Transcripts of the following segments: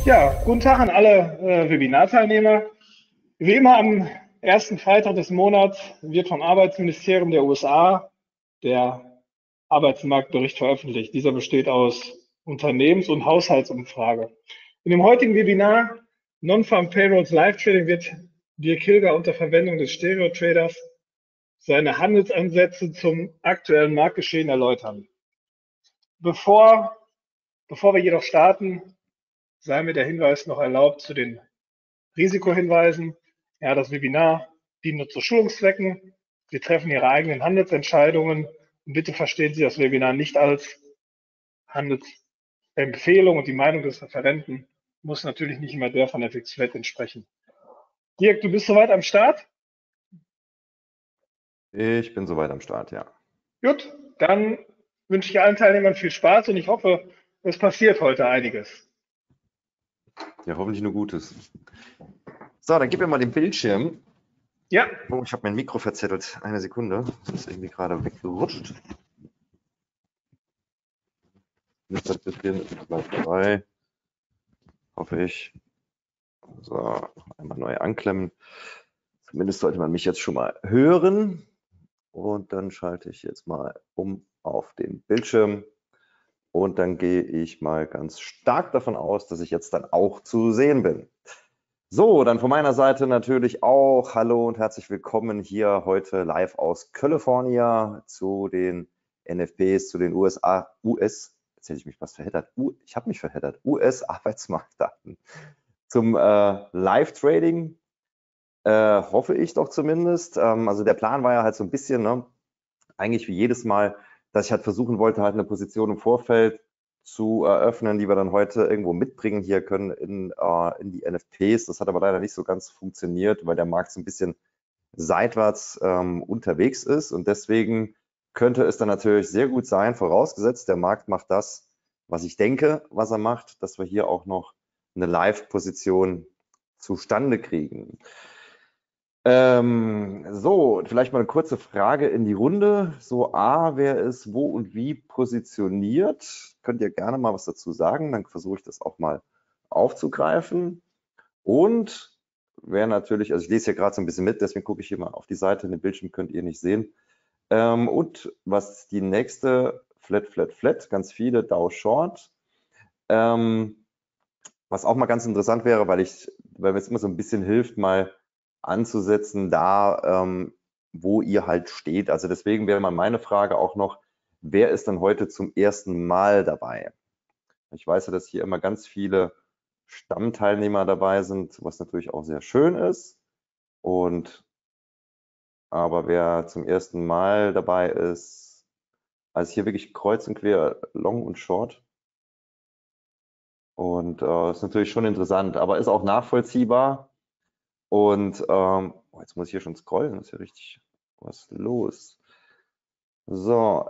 Ja, guten Tag an alle Webinarteilnehmer. Wie immer am ersten Freitag des Monats wird vom Arbeitsministerium der USA der Arbeitsmarktbericht veröffentlicht. Dieser besteht aus Unternehmens- und Haushaltsumfrage. In dem heutigen Webinar Non-Farm Payrolls Live Trading wird Dirk Hilger unter Verwendung des Stereo-Traders seine Handelsansätze zum aktuellen Marktgeschehen erläutern. Bevor wir jedoch starten, sei mir der Hinweis noch erlaubt zu den Risikohinweisen. Ja, das Webinar dient nur zu Schulungszwecken. Sie treffen Ihre eigenen Handelsentscheidungen und bitte verstehen Sie das Webinar nicht als Handelsempfehlung, und die Meinung des Referenten muss natürlich nicht immer der von der FX-Flat entsprechen. Dirk, du bist soweit am Start? Ich bin soweit am Start, ja. Gut, dann wünsche ich allen Teilnehmern viel Spaß und ich hoffe, es passiert heute einiges. Ja, hoffentlich nur Gutes. So, dann gib mir mal den Bildschirm. Ja. Oh, ich habe mein Mikro verzettelt. Eine Sekunde. Das ist irgendwie gerade weggerutscht. Nicht ein bisschen, bleibt dabei. Hoffe ich. So, einmal neu anklemmen. Zumindest sollte man mich jetzt schon mal hören. Und dann schalte ich jetzt mal um auf den Bildschirm. Und dann gehe ich mal ganz stark davon aus, dass ich jetzt dann auch zu sehen bin. So, dann von meiner Seite natürlich auch hallo und herzlich willkommen hier heute live aus California zu den NFPs, zu den jetzt hätte ich mich fast verheddert, ich habe mich verheddert, US-Arbeitsmarktdaten zum Live-Trading, hoffe ich doch zumindest. Also der Plan war ja halt so ein bisschen, ne, eigentlich wie jedes Mal, dass ich halt versuchen wollte, halt eine Position im Vorfeld zu eröffnen, die wir dann heute irgendwo mitbringen hier können in die NFPs. Das hat aber leider nicht so ganz funktioniert, weil der Markt so ein bisschen seitwärts unterwegs ist. Und deswegen könnte es dann natürlich sehr gut sein, vorausgesetzt, der Markt macht das, was ich denke, was er macht, dass wir hier auch noch eine Live-Position zustande kriegen. So, vielleicht mal eine kurze Frage in die Runde. So, wer ist wo und wie positioniert? Könnt ihr gerne mal was dazu sagen, dann versuche ich das auch mal aufzugreifen. Und wer natürlich, also ich lese hier gerade so ein bisschen mit, deswegen gucke ich hier mal auf die Seite, den Bildschirm könnt ihr nicht sehen. Und was die nächste, Flat, ganz viele, Dow Short. Was auch mal ganz interessant wäre, weil mir es immer so ein bisschen hilft, mal anzusetzen, da wo ihr halt steht. Also deswegen wäre mal meine Frage auch noch, wer ist denn heute zum ersten Mal dabei? Ich weiß ja, dass hier immer ganz viele Stammteilnehmer dabei sind, was natürlich auch sehr schön ist. Aber wer zum ersten Mal dabei ist, also hier wirklich kreuz und quer, Long und Short. Und ist natürlich schon interessant, aber ist auch nachvollziehbar. Und jetzt muss ich hier schon scrollen, ist ja richtig was los. So,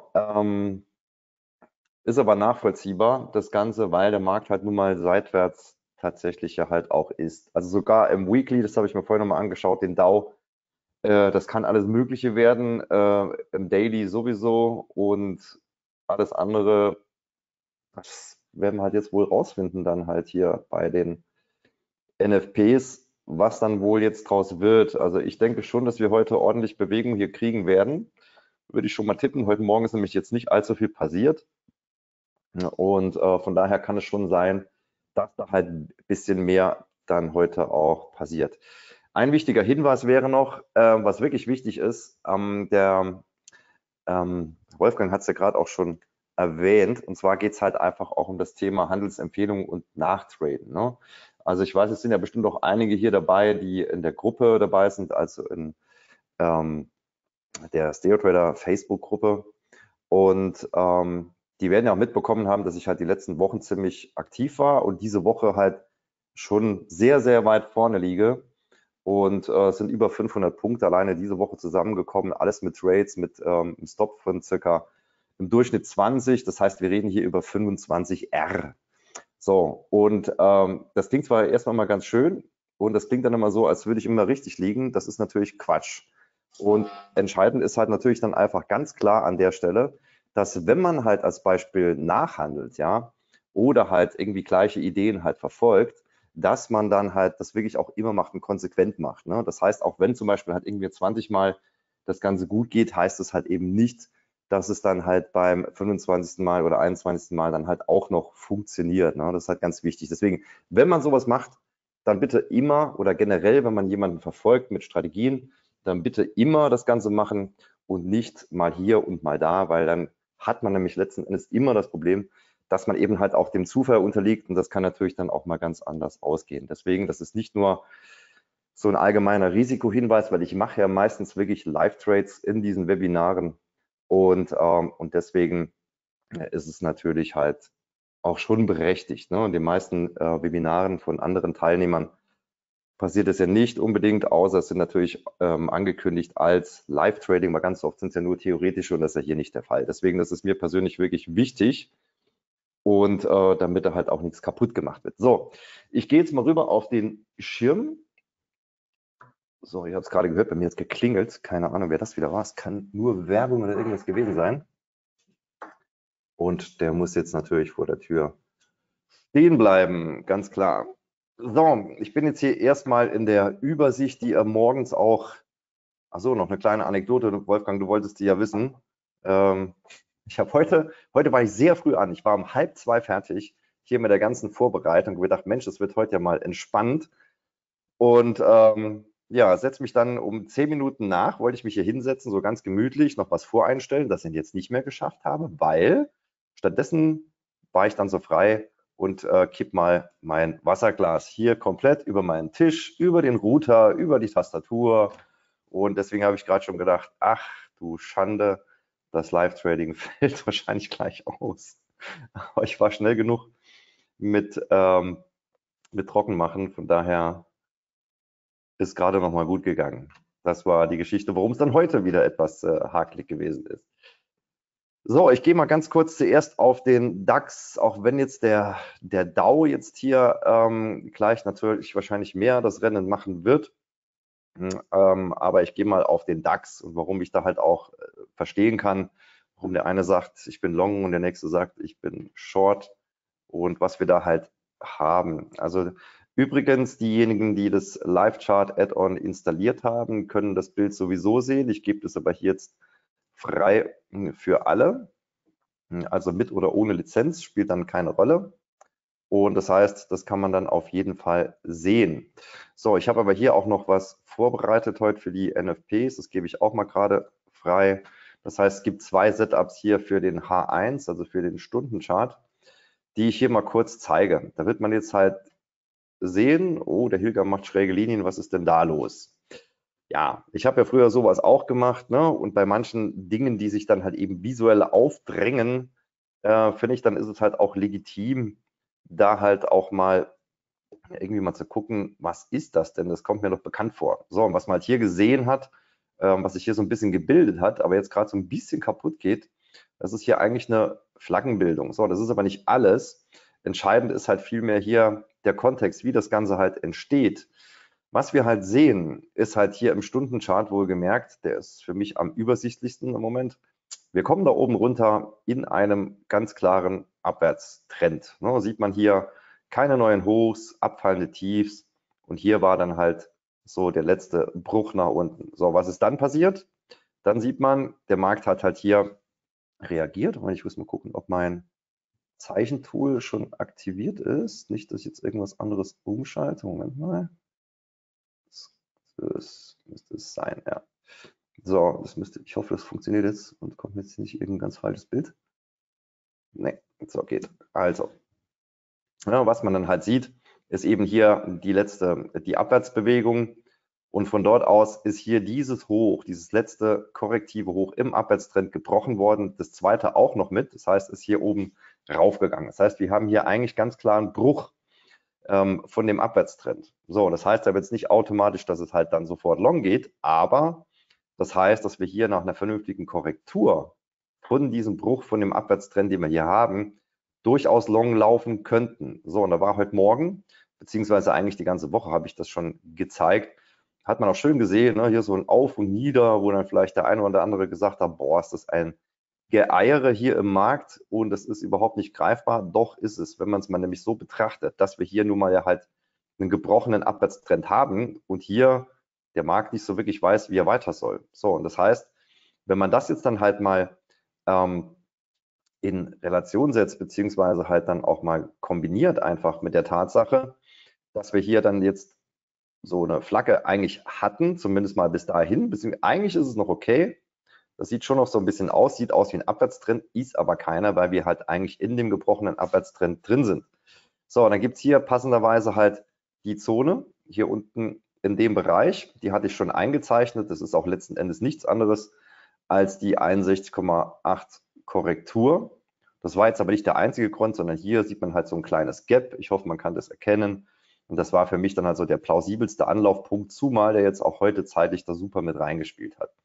ist aber nachvollziehbar, das Ganze, weil der Markt halt nun mal seitwärts tatsächlich ja halt auch ist. Also sogar im Weekly, das habe ich mir vorhin nochmal angeschaut, den Dow, das kann alles Mögliche werden, im Daily sowieso und alles andere, das werden wir halt jetzt wohl rausfinden dann halt hier bei den NFPs, was dann wohl jetzt draus wird. Also ich denke schon, dass wir heute ordentlich Bewegung hier kriegen werden. Würde ich schon mal tippen. Heute Morgen ist nämlich jetzt nicht allzu viel passiert. Und von daher kann es schon sein, dass da halt ein bisschen mehr dann heute auch passiert. Ein wichtiger Hinweis wäre noch, was wirklich wichtig ist, der Wolfgang hat es ja gerade auch schon erwähnt, und zwar geht es halt einfach auch um das Thema Handelsempfehlungen und Nachtraden. Ne? Also ich weiß, es sind ja bestimmt auch einige hier dabei, die in der Gruppe dabei sind, also in der StereoTrader Facebook-Gruppe. Und die werden ja auch mitbekommen haben, dass ich halt die letzten Wochen ziemlich aktiv war und diese Woche halt schon sehr, sehr weit vorne liege. Und es sind über 500 Punkte alleine diese Woche zusammengekommen, alles mit Trades, mit einem Stop von circa im Durchschnitt 20. Das heißt, wir reden hier über 25 R. So, und das klingt zwar erstmal mal ganz schön und das klingt dann immer so, als würde ich immer richtig liegen. Das ist natürlich Quatsch. Und entscheidend ist halt natürlich dann einfach ganz klar an der Stelle, dass wenn man halt als Beispiel nachhandelt, ja, oder halt irgendwie gleiche Ideen halt verfolgt, dass man dann halt das wirklich auch immer macht und konsequent macht. Ne? Das heißt, auch wenn zum Beispiel halt irgendwie 20 Mal das Ganze gut geht, heißt es halt eben nicht, dass es dann halt beim 25. Mal oder 21. Mal dann halt auch noch funktioniert. Ne? Das ist halt ganz wichtig. Deswegen, wenn man sowas macht, dann bitte immer oder generell, wenn man jemanden verfolgt mit Strategien, dann bitte immer das Ganze machen und nicht mal hier und mal da, weil dann hat man nämlich letzten Endes immer das Problem, dass man eben halt auch dem Zufall unterliegt und das kann natürlich dann auch mal ganz anders ausgehen. Deswegen, das ist nicht nur so ein allgemeiner Risikohinweis, weil ich mache ja meistens wirklich Live-Trades in diesen Webinaren und deswegen ist es natürlich halt auch schon berechtigt. Ne? Und den meisten Webinaren von anderen Teilnehmern passiert es ja nicht unbedingt, außer es sind natürlich angekündigt als Live-Trading, weil ganz oft sind es ja nur theoretische und das ist ja hier nicht der Fall. Deswegen, das ist mir persönlich wirklich wichtig und damit da halt auch nichts kaputt gemacht wird. So, ich gehe jetzt mal rüber auf den Schirm. So, ich habe es gerade gehört, bei mir jetzt geklingelt. Keine Ahnung, wer das wieder war. Es kann nur Werbung oder irgendwas gewesen sein. Und der muss jetzt natürlich vor der Tür stehen bleiben, ganz klar. So, ich bin jetzt hier erstmal in der Übersicht, die ihr morgens auch, achso, noch eine kleine Anekdote, Wolfgang, du wolltest die ja wissen. Ich habe heute war ich sehr früh an, ich war um 1:30 fertig, hier mit der ganzen Vorbereitung und gedacht, Mensch, das wird heute ja mal entspannt. Und ja, setze mich dann um 10 Minuten nach, wollte ich mich hier hinsetzen, so ganz gemütlich, noch was voreinstellen, das ich jetzt nicht mehr geschafft habe, weil stattdessen war ich dann so frei und kipp mal mein Wasserglas hier komplett über meinen Tisch, über den Router, über die Tastatur. Und deswegen habe ich gerade schon gedacht, ach du Schande, das Live-Trading fällt wahrscheinlich gleich aus. Aber ich war schnell genug mit Trockenmachen, von daher ist gerade noch mal gut gegangen. Das war die Geschichte, warum es dann heute wieder etwas hakelig gewesen ist. So, ich gehe mal ganz kurz zuerst auf den DAX, auch wenn jetzt der Dow jetzt hier gleich natürlich wahrscheinlich mehr das Rennen machen wird. Aber ich gehe mal auf den DAX und warum ich da halt auch verstehen kann, warum der eine sagt, ich bin Long und der nächste sagt, ich bin Short und was wir da halt haben. Also übrigens, diejenigen, die das Live-Chart Add-on installiert haben, können das Bild sowieso sehen. Ich gebe das aber hier jetzt frei für alle. Also mit oder ohne Lizenz spielt dann keine Rolle. Und das heißt, das kann man dann auf jeden Fall sehen. So, ich habe aber hier auch noch was vorbereitet heute für die NFPs. Das gebe ich auch mal gerade frei. Das heißt, es gibt 2 Setups hier für den H1, also für den Stundenchart, die ich hier mal kurz zeige. Da wird man jetzt halt sehen, oh, der Hilger macht schräge Linien, was ist denn da los? Ja, ich habe ja früher sowas auch gemacht, ne? Und bei manchen Dingen, die sich dann halt eben visuell aufdrängen, finde ich, dann ist es halt auch legitim, da halt auch mal irgendwie mal zu gucken, was ist das denn? Das kommt mir doch bekannt vor. So, und was man halt hier gesehen hat, was sich hier so ein bisschen gebildet hat, aber jetzt gerade so ein bisschen kaputt geht, das ist hier eigentlich eine Flaggenbildung. So, das ist aber nicht alles. Entscheidend ist halt vielmehr hier der Kontext, wie das Ganze halt entsteht. Was wir halt sehen, ist halt hier im Stundenchart wohlgemerkt, der ist für mich am übersichtlichsten im Moment. Wir kommen da oben runter in einem ganz klaren Abwärtstrend. Ne, sieht man hier keine neuen Hochs, abfallende Tiefs und hier war dann halt so der letzte Bruch nach unten. So, was ist dann passiert? Dann sieht man, der Markt hat halt hier reagiert und ich muss mal gucken, ob mein Zeichentool schon aktiviert ist. Nicht, dass ich jetzt irgendwas anderes umschalte. Moment mal. Das müsste es sein, ja. So, ich hoffe, das funktioniert jetzt und kommt jetzt nicht irgendein ganz falsches Bild. Ne, so geht. Also, ja, was man dann halt sieht, ist eben hier die Abwärtsbewegung und von dort aus ist hier dieses Hoch, dieses letzte korrektive Hoch im Abwärtstrend gebrochen worden, das zweite auch noch mit, das heißt, ist hier oben raufgegangen. Das heißt, wir haben hier eigentlich ganz klar einen Bruch von dem Abwärtstrend. So, das heißt aber jetzt nicht automatisch, dass es halt dann sofort long geht, aber das heißt, dass wir hier nach einer vernünftigen Korrektur von diesem Bruch von dem Abwärtstrend, den wir hier haben, durchaus long laufen könnten. So, und da war heute Morgen, beziehungsweise eigentlich die ganze Woche habe ich das schon gezeigt, hat man auch schön gesehen, ne, hier so ein Auf und Nieder, wo dann vielleicht der eine oder andere gesagt hat, boah, ist das ein Geeiere hier im Markt und das ist überhaupt nicht greifbar. Doch ist es, wenn man es mal nämlich so betrachtet, dass wir hier nun mal ja halt einen gebrochenen Abwärtstrend haben und hier der Markt nicht so wirklich weiß, wie er weiter soll. So, und das heißt, wenn man das jetzt dann halt mal in Relation setzt, beziehungsweise halt dann auch mal kombiniert einfach mit der Tatsache, dass wir hier dann jetzt so eine Flagge eigentlich hatten, zumindest mal bis dahin, beziehungsweise eigentlich ist es noch okay. Das sieht schon noch so ein bisschen aus, sieht aus wie ein Abwärtstrend, ist aber keiner, weil wir halt eigentlich in dem gebrochenen Abwärtstrend drin sind. So, dann gibt es hier passenderweise halt die Zone, hier unten in dem Bereich, die hatte ich schon eingezeichnet. Das ist auch letzten Endes nichts anderes als die 61,8 Korrektur. Das war jetzt aber nicht der einzige Grund, sondern hier sieht man halt so ein kleines Gap. Ich hoffe, man kann das erkennen. Und das war für mich dann also der plausibelste Anlaufpunkt, zumal der jetzt auch heute zeitlich da super mit reingespielt hat.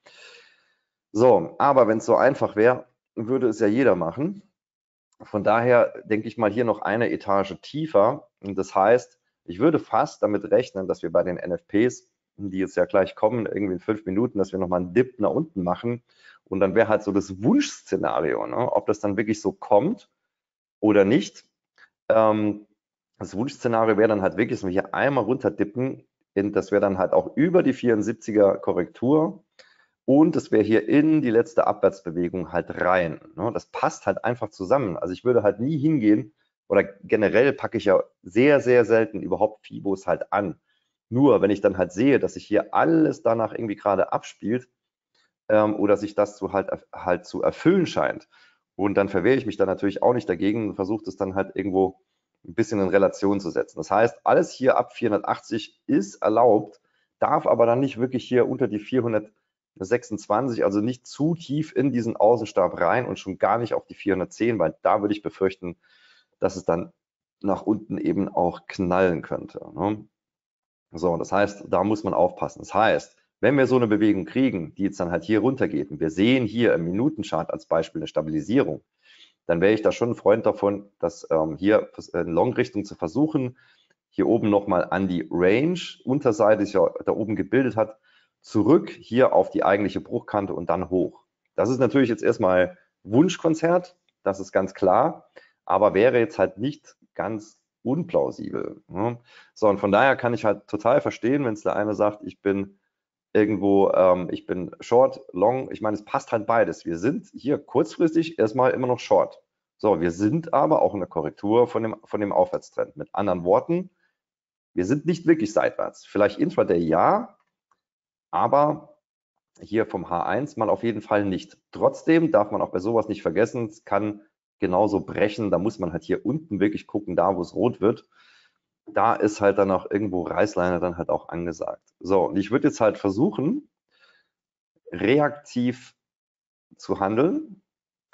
So, aber wenn es so einfach wäre, würde es ja jeder machen. Von daher denke ich mal hier noch eine Etage tiefer. Und das heißt, ich würde fast damit rechnen, dass wir bei den NFPs, die jetzt ja gleich kommen, irgendwie in 5 Minuten, dass wir nochmal einen Dip nach unten machen. Und dann wäre halt so das Wunschszenario, ne? Ob das dann wirklich so kommt oder nicht. Das Wunschszenario wäre dann halt wirklich, dass wir hier einmal runterdippen, das wäre dann halt auch über die 74er Korrektur. Und es wäre hier in die letzte Abwärtsbewegung halt rein. Ne? Das passt halt einfach zusammen. Also ich würde halt nie hingehen, oder generell packe ich ja sehr, sehr selten überhaupt Fibos halt an. Nur wenn ich dann halt sehe, dass sich hier alles danach irgendwie gerade abspielt oder sich das halt zu erfüllen scheint. Und dann verwehre ich mich dann natürlich auch nicht dagegen und versuche das dann halt irgendwo ein bisschen in Relation zu setzen. Das heißt, alles hier ab 480 ist erlaubt, darf aber dann nicht wirklich hier unter die 426, also nicht zu tief in diesen Außenstab rein und schon gar nicht auf die 410, weil da würde ich befürchten, dass es dann nach unten eben auch knallen könnte. Ne? So, das heißt, da muss man aufpassen. Das heißt, wenn wir so eine Bewegung kriegen, die jetzt dann halt hier runtergeht, und wir sehen hier im Minutenchart als Beispiel eine Stabilisierung, dann wäre ich da schon ein Freund davon, das hier in Long-Richtung zu versuchen, hier oben nochmal an die Range, Unterseite, die sich ja da oben gebildet hat, zurück hier auf die eigentliche Bruchkante und dann hoch. Das ist natürlich jetzt erstmal Wunschkonzert, das ist ganz klar, aber wäre jetzt halt nicht ganz unplausibel. Ne? So, und von daher kann ich halt total verstehen, wenn es der eine sagt, ich bin irgendwo, ich bin short, long. Ich meine, es passt halt beides. Wir sind hier kurzfristig erstmal immer noch short. So, wir sind aber auch in der Korrektur von dem Aufwärtstrend. Mit anderen Worten, wir sind nicht wirklich seitwärts. Vielleicht Intraday ja, aber hier vom H1 mal auf jeden Fall nicht. Trotzdem darf man auch bei sowas nicht vergessen, es kann genauso brechen. Da muss man halt hier unten wirklich gucken, da wo es rot wird. Da ist halt dann auch irgendwo Reißleine dann halt auch angesagt. So, und ich würde jetzt halt versuchen, reaktiv zu handeln,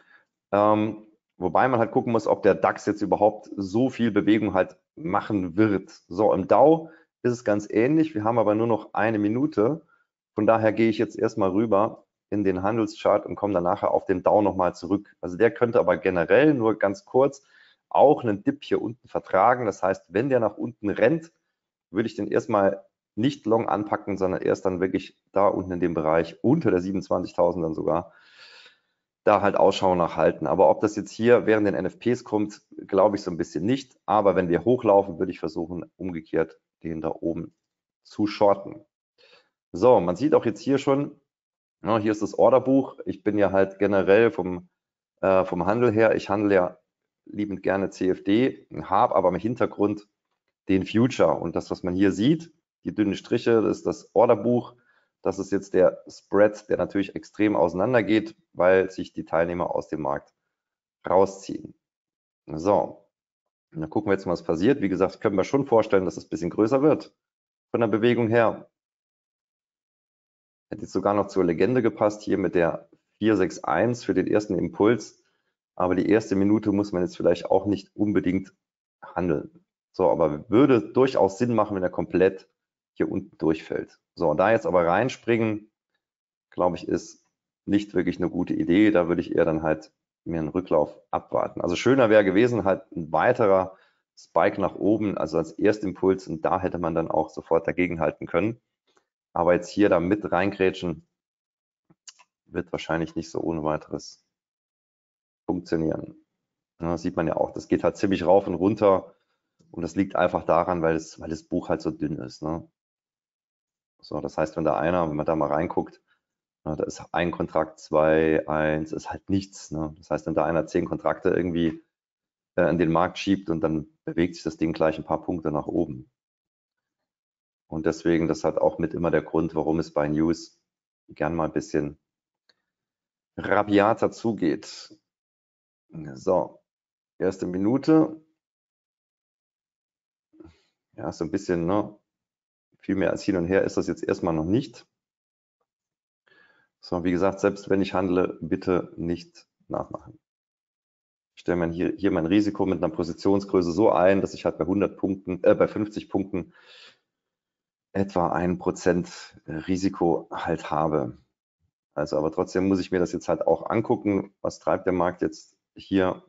wobei man halt gucken muss, ob der DAX jetzt überhaupt so viel Bewegung halt machen wird. So, im Dow ist es ganz ähnlich, wir haben aber nur noch eine Minute, von daher gehe ich jetzt erstmal rüber in den Handelschart und komme dann nachher auf den Dow nochmal zurück. Also der könnte aber generell nur ganz kurz auch einen Dip hier unten vertragen. Das heißt, wenn der nach unten rennt, würde ich den erstmal nicht long anpacken, sondern erst dann wirklich da unten in dem Bereich unter der 27.000 dann sogar da halt Ausschau nach halten. Aber ob das jetzt hier während den NFPs kommt, glaube ich so ein bisschen nicht. Aber wenn wir hochlaufen, würde ich versuchen, umgekehrt den da oben zu shorten. So, man sieht auch jetzt hier schon, ja, hier ist das Orderbuch. Ich bin ja halt generell vom Handel her, ich handle ja liebend gerne CFD, habe aber im Hintergrund den Future. Und das, was man hier sieht, die dünnen Striche, das ist das Orderbuch. Das ist jetzt der Spread, der natürlich extrem auseinandergeht, weil sich die Teilnehmer aus dem Markt rausziehen. So, und dann gucken wir jetzt mal, was passiert. Wie gesagt, können wir schon vorstellen, dass es ein bisschen größer wird von der Bewegung her. Hätte jetzt sogar noch zur Legende gepasst, hier mit der 461 für den ersten Impuls. Aber die erste Minute muss man jetzt vielleicht auch nicht unbedingt handeln. So, aber würde durchaus Sinn machen, wenn er komplett hier unten durchfällt. So, da jetzt aber reinspringen, glaube ich, ist nicht wirklich eine gute Idee. Da würde ich eher dann halt mir einen Rücklauf abwarten. Also schöner wäre gewesen, halt ein weiterer Spike nach oben, also als Erstimpuls, und da hätte man dann auch sofort dagegenhalten können. Aber jetzt hier da mit reingrätschen, wird wahrscheinlich nicht so ohne weiteres funktionieren. Ja, das sieht man ja auch. Das geht halt ziemlich rauf und runter. Und das liegt einfach daran, weil das Buch halt so dünn ist. Ne? So, das heißt, wenn man da mal reinguckt, da ist ein Kontrakt, 2, 1, ist halt nichts. Ne? Das heißt, wenn da einer 10 Kontrakte irgendwie in den Markt schiebt und dann bewegt sich das Ding gleich ein paar Punkte nach oben. Und deswegen, das hat auch mit immer der Grund, warum es bei News gern mal ein bisschen rabiater zugeht. So, erste Minute. Ja, so ein bisschen, ne? Viel mehr als hin und her ist das jetzt erstmal noch nicht. So, wie gesagt, selbst wenn ich handle, bitte nicht nachmachen. Ich stelle mir hier mein Risiko mit einer Positionsgröße so ein, dass ich halt bei 50 Punkten etwa 1% Risiko halt habe. Also, aber trotzdem muss ich mir das jetzt halt auch angucken, was treibt der Markt jetzt hier.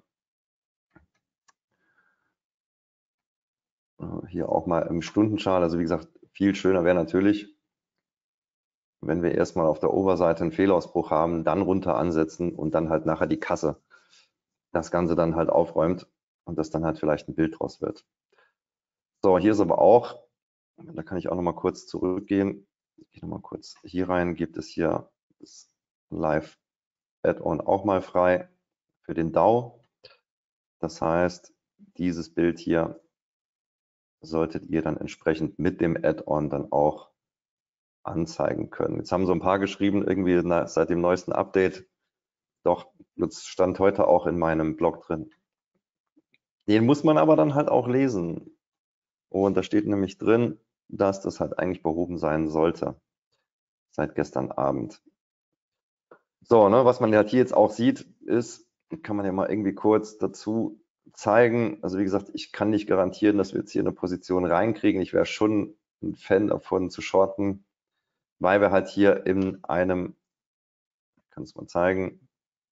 Hier auch mal im Stundenchart. Also wie gesagt, viel schöner wäre natürlich, wenn wir erstmal auf der Oberseite einen Fehlausbruch haben, dann runter ansetzen und dann halt nachher die Kasse das Ganze dann halt aufräumt und das dann halt vielleicht ein Bild draus wird. So, hier ist aber auch, da kann ich auch noch mal kurz zurückgehen. Ich gehe noch mal kurz hier rein, gibt es hier das Live Add-on auch mal frei für den DAO. Das heißt, dieses Bild hier solltet ihr dann entsprechend mit dem Add-on dann auch anzeigen können. Jetzt haben so ein paar geschrieben, irgendwie seit dem neuesten Update, doch, das stand heute auch in meinem Blog drin. Den muss man aber dann halt auch lesen. Und da steht nämlich drin, dass das halt eigentlich behoben sein sollte, seit gestern Abend. So, ne, was man halt hier jetzt auch sieht, ist, kann man ja mal irgendwie kurz dazu zeigen. Also wie gesagt, ich kann nicht garantieren, dass wir jetzt hier eine Position reinkriegen. Ich wäre schon ein Fan davon zu shorten, weil wir halt hier in einem, ich kann es mal zeigen,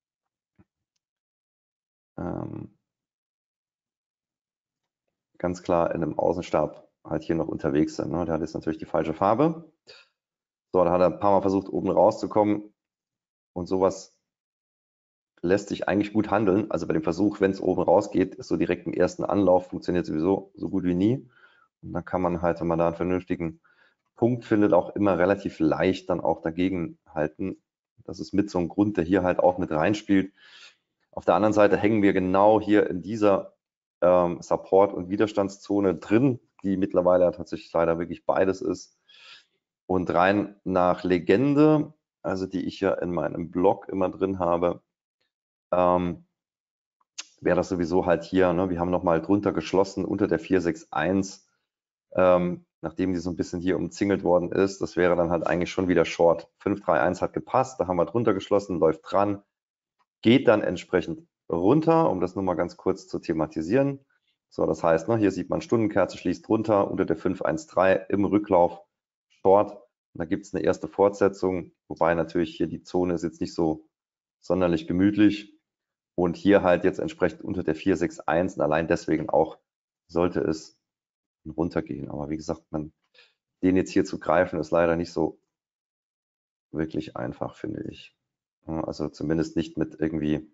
ganz klar in einem Außenstab halt hier noch unterwegs sind. Ne? Der hat jetzt natürlich die falsche Farbe. So, da hat er ein paar Mal versucht, oben rauszukommen und sowas lässt sich eigentlich gut handeln. Also bei dem Versuch, wenn es oben rausgeht, ist so direkt im ersten Anlauf, funktioniert sowieso so gut wie nie. Und dann kann man halt, wenn man da einen vernünftigen Punkt findet, auch immer relativ leicht dann auch dagegen halten. Das ist mit so einem Grund, der hier halt auch mit reinspielt. Auf der anderen Seite hängen wir genau hier in dieser Support- und Widerstandszone drin, die mittlerweile tatsächlich leider wirklich beides ist. Und rein nach Legende, also die ich ja in meinem Blog immer drin habe, wäre das sowieso halt hier, ne? Wir haben nochmal drunter geschlossen unter der 461, nachdem die so ein bisschen hier umzingelt worden ist. Das wäre dann halt eigentlich schon wieder Short. 531 hat gepasst, da haben wir drunter geschlossen, läuft dran, geht dann entsprechend runter, um das nur mal ganz kurz zu thematisieren. So, das heißt, ne, hier sieht man Stundenkerze schließt runter unter der 513 im Rücklauf Short. Und da gibt es eine erste Fortsetzung, wobei natürlich hier die Zone ist jetzt nicht so sonderlich gemütlich. Und hier halt jetzt entsprechend unter der 461 und allein deswegen auch sollte es runtergehen. Aber wie gesagt, den jetzt hier zu greifen, ist leider nicht so wirklich einfach, finde ich. Also zumindest nicht mit irgendwie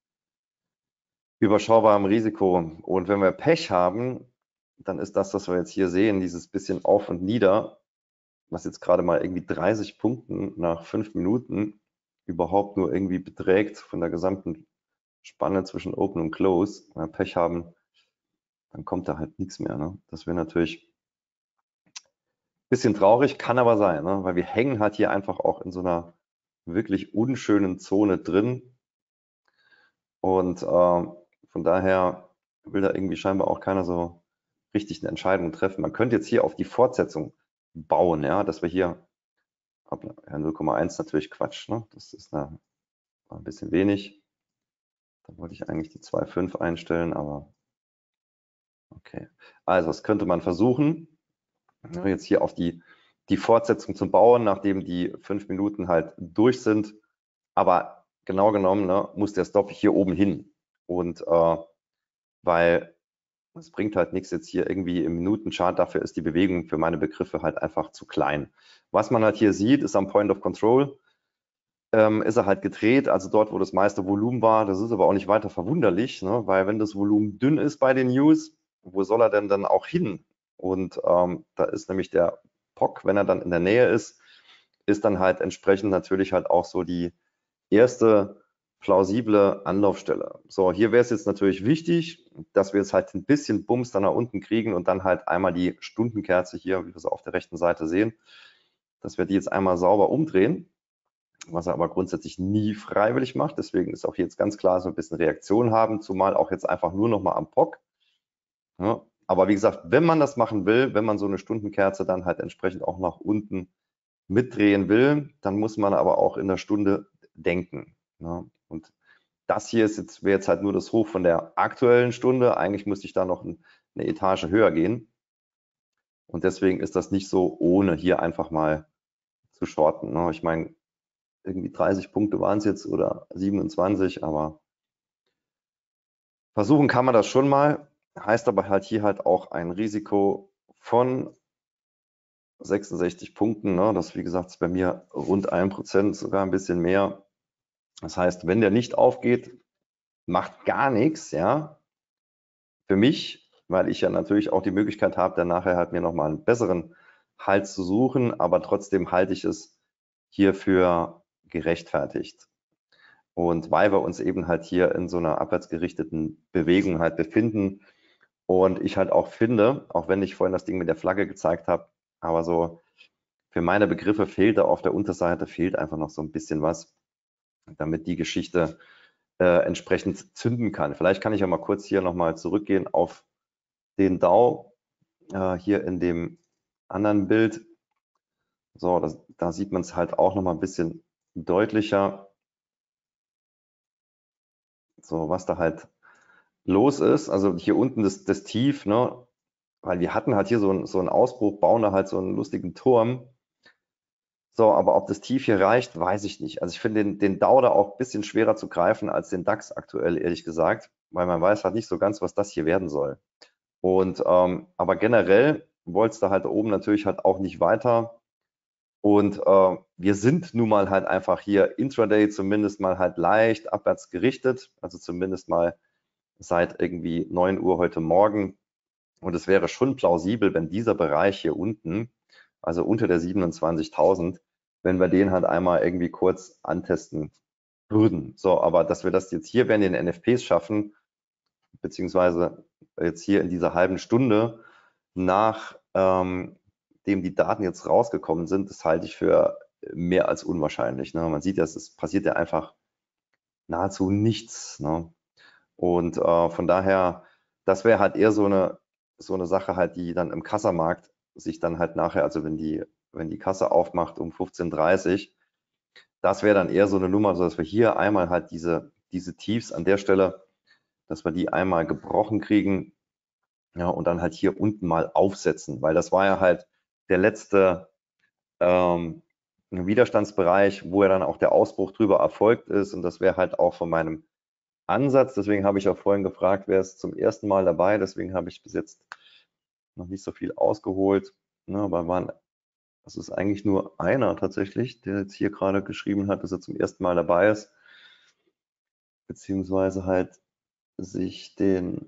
überschaubarem Risiko. Und wenn wir Pech haben, dann ist das, was wir jetzt hier sehen, dieses bisschen auf und nieder, was jetzt gerade mal irgendwie 30 Punkten nach 5 Minuten überhaupt nur irgendwie beträgt von der gesamten Spanne zwischen Open und Close. Wenn wir Pech haben, dann kommt da halt nichts mehr. Ne? Das wäre natürlich ein bisschen traurig, kann aber sein, ne? Weil wir hängen halt hier einfach auch in so einer wirklich unschönen Zone drin. Und von daher will da irgendwie scheinbar auch keiner so richtig eine Entscheidung treffen. Man könnte jetzt hier auf die Fortsetzung bauen, ja, dass wir hier, ja, 0,1 natürlich Quatsch, ne? Das ist ein bisschen wenig. Da wollte ich eigentlich die 2,5 einstellen, aber okay. Also, das könnte man versuchen, jetzt hier auf die Fortsetzung zu bauen, nachdem die 5 Minuten halt durch sind. Aber genau genommen, ne, muss der Stop hier oben hin. Und weil es bringt halt nichts jetzt hier irgendwie im Minutenchart, dafür ist die Bewegung für meine Begriffe halt einfach zu klein. Was man halt hier sieht, ist am Point of Control, ist er halt gedreht, also dort, wo das meiste Volumen war. Das ist aber auch nicht weiter verwunderlich, ne? Weil wenn das Volumen dünn ist bei den News, wo soll er denn dann auch hin? Und da ist nämlich der POC, wenn er dann in der Nähe ist dann halt entsprechend natürlich halt auch so die erste plausible Anlaufstelle. So, hier wäre es jetzt natürlich wichtig, dass wir jetzt halt ein bisschen Bums dann nach unten kriegen und dann halt einmal die Stundenkerze hier, wie wir sie auf der rechten Seite sehen, dass wir die jetzt einmal sauber umdrehen, was er aber grundsätzlich nie freiwillig macht. Deswegen ist auch hier jetzt ganz klar so ein bisschen Reaktion haben, zumal auch jetzt einfach nur noch mal am POC. Ja, aber wie gesagt, wenn man das machen will, wenn man so eine Stundenkerze dann halt entsprechend auch nach unten mitdrehen will, dann muss man aber auch in der Stunde denken. Ja, und das hier wäre jetzt halt nur das Hoch von der aktuellen Stunde. Eigentlich müsste ich da noch eine Etage höher gehen. Und deswegen ist das nicht so ohne hier einfach mal zu shorten. Ne? Ich meine, irgendwie 30 Punkte waren es jetzt oder 27, aber versuchen kann man das schon mal. Heißt aber halt hier halt auch ein Risiko von 66 Punkten. Ne? Das, wie gesagt, ist bei mir rund 1%, sogar ein bisschen mehr. Das heißt, wenn der nicht aufgeht, macht gar nichts, ja, für mich, weil ich ja natürlich auch die Möglichkeit habe, dann nachher halt mir nochmal einen besseren Halt zu suchen, aber trotzdem halte ich es hier für gerechtfertigt. Und weil wir uns eben halt hier in so einer abwärtsgerichteten Bewegung halt befinden und ich halt auch finde, auch wenn ich vorhin das Ding mit der Flagge gezeigt habe, aber so für meine Begriffe fehlt da auf der Unterseite, fehlt einfach noch so ein bisschen was, damit die Geschichte entsprechend zünden kann. Vielleicht kann ich ja mal kurz hier nochmal zurückgehen auf den DAO hier in dem anderen Bild. So, da sieht man es halt auch nochmal ein bisschen deutlicher, so was da halt los ist. Also hier unten das Tief, ne? Weil wir hatten halt hier so einen Ausbruch, bauen da halt so einen lustigen Turm. So, aber ob das Tief hier reicht, weiß ich nicht. Also ich finde den DAO da auch ein bisschen schwerer zu greifen als den DAX aktuell, ehrlich gesagt, weil man weiß halt nicht so ganz, was das hier werden soll. Und aber generell wollte es da halt oben natürlich halt auch nicht weiter. Und wir sind nun mal halt einfach hier intraday zumindest mal halt leicht abwärts gerichtet, also zumindest mal seit irgendwie 9 Uhr heute Morgen. Und es wäre schon plausibel, wenn dieser Bereich hier unten, also unter der 27.000, wenn wir den halt einmal irgendwie kurz antesten würden. So, aber dass wir das jetzt hier während den NFPs schaffen, beziehungsweise jetzt hier in dieser halben Stunde nach dem die Daten jetzt rausgekommen sind, das halte ich für mehr als unwahrscheinlich. Ne? Man sieht ja, es passiert ja einfach nahezu nichts. Ne? Und von daher, das wäre halt eher so eine Sache halt, die dann im Kassamarkt sich dann halt nachher, also wenn die Kasse aufmacht um 15:30 Uhr, das wäre dann eher so eine Nummer, so dass wir hier einmal halt diese Tiefs an der Stelle, dass wir die einmal gebrochen kriegen, ja, und dann halt hier unten mal aufsetzen, weil das war ja halt der letzte Widerstandsbereich, wo ja dann auch der Ausbruch drüber erfolgt ist, und das wäre halt auch von meinem Ansatz. Deswegen habe ich auch vorhin gefragt, wer ist zum ersten Mal dabei. Deswegen habe ich bis jetzt noch nicht so viel ausgeholt. Ne, aber das ist eigentlich nur einer tatsächlich, der jetzt hier gerade geschrieben hat, dass er zum ersten Mal dabei ist, beziehungsweise halt sich den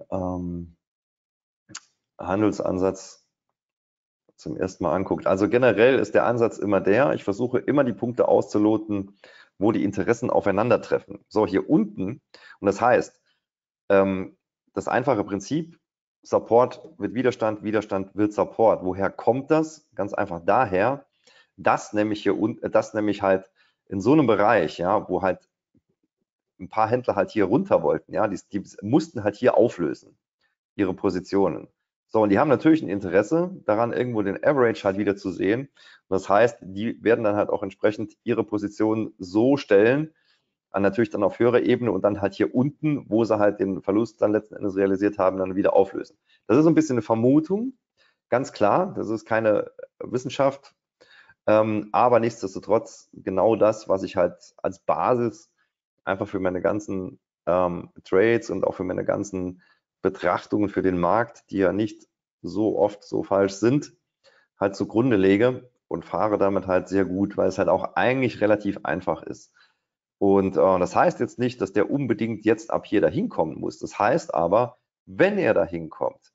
Handelsansatz zum ersten Mal anguckt. Also generell ist der Ansatz immer der, ich versuche immer die Punkte auszuloten, wo die Interessen aufeinandertreffen. So, hier unten, und das heißt, das einfache Prinzip, Support wird Widerstand, Widerstand wird Support. Woher kommt das? Ganz einfach daher, dass nämlich halt in so einem Bereich, ja, wo halt ein paar Händler halt hier runter wollten, ja, die mussten halt hier auflösen, ihre Positionen. So, und die haben natürlich ein Interesse daran, irgendwo den Average halt wieder zu sehen. Und das heißt, die werden dann halt auch entsprechend ihre Positionen so stellen, natürlich dann auf höherer Ebene und dann halt hier unten, wo sie halt den Verlust dann letzten Endes realisiert haben, dann wieder auflösen. Das ist so ein bisschen eine Vermutung, ganz klar, das ist keine Wissenschaft, aber nichtsdestotrotz genau das, was ich halt als Basis einfach für meine ganzen Trades und auch für meine ganzen Betrachtungen für den Markt, die ja nicht so oft so falsch sind, halt zugrunde lege und fahre damit halt sehr gut, weil es halt auch eigentlich relativ einfach ist. Und das heißt jetzt nicht, dass der unbedingt jetzt ab hier dahin kommen muss. Das heißt aber, wenn er dahin kommt,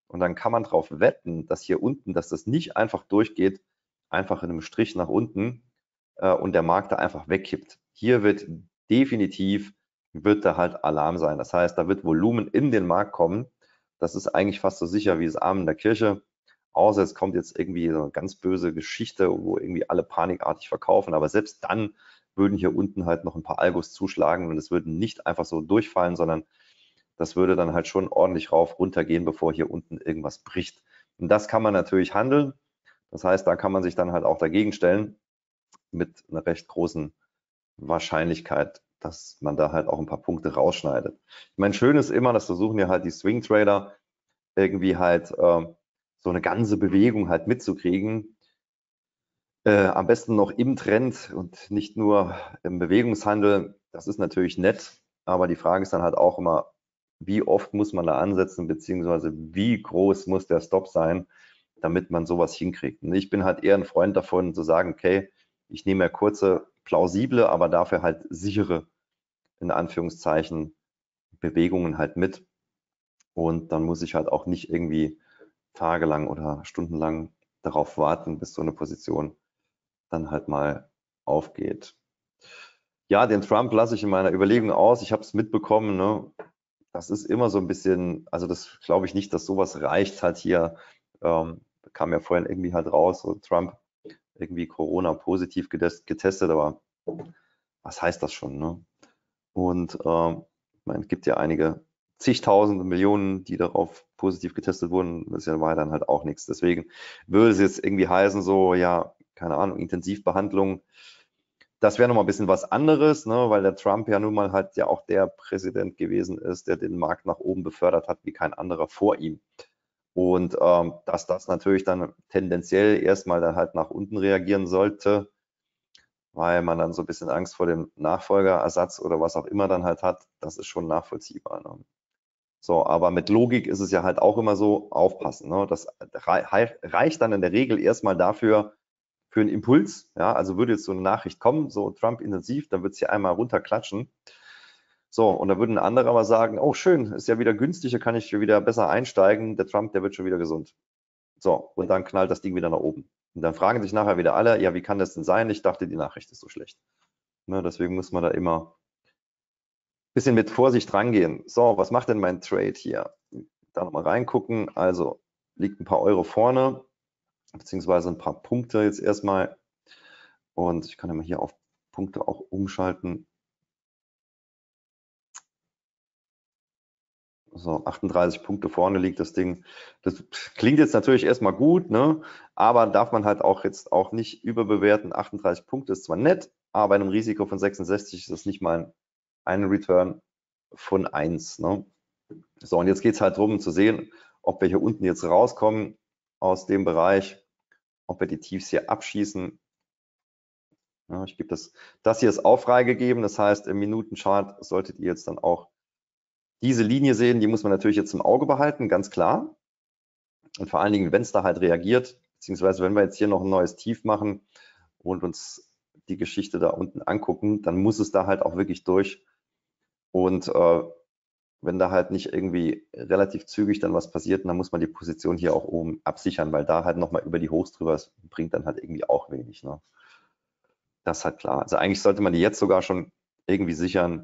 Und dann kann man darauf wetten, dass hier unten, dass das nicht einfach durchgeht, einfach in einem Strich nach unten und der Markt da einfach wegkippt. Hier wird definitiv, wird da halt Alarm sein. Das heißt, da wird Volumen in den Markt kommen. Das ist eigentlich fast so sicher wie das Amen in der Kirche. Außer es kommt jetzt irgendwie so eine ganz böse Geschichte, wo irgendwie alle panikartig verkaufen. Aber selbst dann würden hier unten halt noch ein paar Algos zuschlagen und es würden nicht einfach so durchfallen, sondern das würde dann halt schon ordentlich rauf, runter gehen, bevor hier unten irgendwas bricht. Und das kann man natürlich handeln. Das heißt, da kann man sich dann halt auch dagegen stellen mit einer recht großen Wahrscheinlichkeit, dass man da halt auch ein paar Punkte rausschneidet. Ich meine, schön ist immer, das versuchen ja halt die Swing Trader irgendwie halt so eine ganze Bewegung halt mitzukriegen. Am besten noch im Trend und nicht nur im Bewegungshandel. Das ist natürlich nett, aber die Frage ist dann halt auch immer, wie oft muss man da ansetzen, beziehungsweise wie groß muss der Stop sein, damit man sowas hinkriegt. Und ich bin halt eher ein Freund davon, zu sagen, okay, ich nehme ja kurze, plausible, aber dafür halt sichere, in Anführungszeichen, Bewegungen halt mit. Und dann muss ich halt auch nicht irgendwie tagelang oder stundenlang darauf warten, bis so eine Position dann halt mal aufgeht. Ja, den Trump lasse ich in meiner Überlegung aus. Ich habe es mitbekommen, ne? Das ist immer so ein bisschen, also das glaube ich nicht, dass sowas reicht halt hier. Kam ja vorhin irgendwie halt raus, so Trump irgendwie Corona positiv getestet, aber was heißt das schon, ne? Und es gibt ja einige zigtausende Millionen, die darauf positiv getestet wurden. Das war dann halt auch nichts. Deswegen würde es jetzt irgendwie heißen, so, ja, keine Ahnung, Intensivbehandlung. Das wäre nochmal ein bisschen was anderes, ne, weil der Trump ja nun mal halt ja auch der Präsident gewesen ist, der den Markt nach oben befördert hat, wie kein anderer vor ihm. Und dass das natürlich dann tendenziell erstmal dann halt nach unten reagieren sollte, weil man dann so ein bisschen Angst vor dem Nachfolgerersatz oder was auch immer dann halt hat, das ist schon nachvollziehbar. Ne? So, aber mit Logik ist es ja halt auch immer so, aufpassen. Ne? Das reicht dann in der Regel erstmal dafür, für einen Impuls. Ja? Also würde jetzt so eine Nachricht kommen, so Trump intensiv, dann wird es hier einmal runterklatschen. So, und da würde ein anderer aber sagen, oh schön, ist ja wieder günstiger, kann ich wieder besser einsteigen, der Trump, der wird schon wieder gesund. So, und dann knallt das Ding wieder nach oben. Und dann fragen sich nachher wieder alle, ja, wie kann das denn sein? Ich dachte, die Nachricht ist so schlecht. Ne, deswegen muss man da immer ein bisschen mit Vorsicht rangehen. So, was macht denn mein Trade hier? Da nochmal reingucken. Also liegt ein paar Euro vorne, beziehungsweise ein paar Punkte jetzt erstmal. Und ich kann ja mal hier auf Punkte auch umschalten. So, 38 Punkte vorne liegt das Ding. Das klingt jetzt natürlich erstmal gut, ne? Aber darf man halt auch jetzt auch nicht überbewerten. 38 Punkte ist zwar nett, aber bei einem Risiko von 66 ist das nicht mal ein Return von 1. Ne? So, und jetzt geht es halt darum zu sehen, ob wir hier unten jetzt rauskommen aus dem Bereich, ob wir die Tiefs hier abschießen. Ja, ich gebe das hier ist auch freigegeben. Das heißt, im Minutenchart solltet ihr jetzt dann auch diese Linie sehen, die muss man natürlich jetzt im Auge behalten, ganz klar. Und vor allen Dingen, wenn es da halt reagiert, beziehungsweise wenn wir jetzt hier noch ein neues Tief machen und uns die Geschichte da unten angucken, dann muss es da halt auch wirklich durch. Und wenn da halt nicht irgendwie relativ zügig dann was passiert, dann muss man die Position hier auch oben absichern, weil da halt nochmal über die Hochs drüber bringt dann halt irgendwie auch wenig. Ne? Das ist halt klar. Also eigentlich sollte man die jetzt sogar schon irgendwie sichern.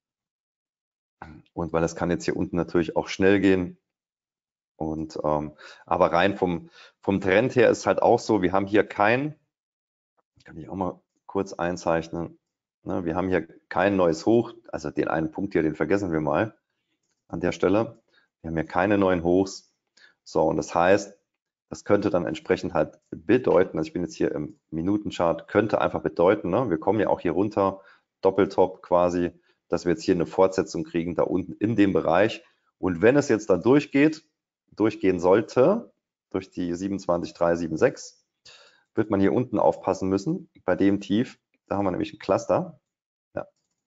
Und weil es kann jetzt hier unten natürlich auch schnell gehen. Und aber rein vom Trend her ist halt auch so, wir haben hier kann ich auch mal kurz einzeichnen, ne, wir haben hier kein neues Hoch, also den einen Punkt hier, den vergessen wir mal an der Stelle. Wir haben hier keine neuen Hochs. So, und das heißt, das könnte dann entsprechend halt bedeuten, also ich bin jetzt hier im Minutenchart, könnte einfach bedeuten, ne, wir kommen ja auch hier runter, Doppeltop quasi, dass wir jetzt hier eine Fortsetzung kriegen, da unten in dem Bereich. Und wenn es jetzt da durchgehen sollte, durch die 27,376, wird man hier unten aufpassen müssen, bei dem Tief, da haben wir nämlich ein Cluster. Ja.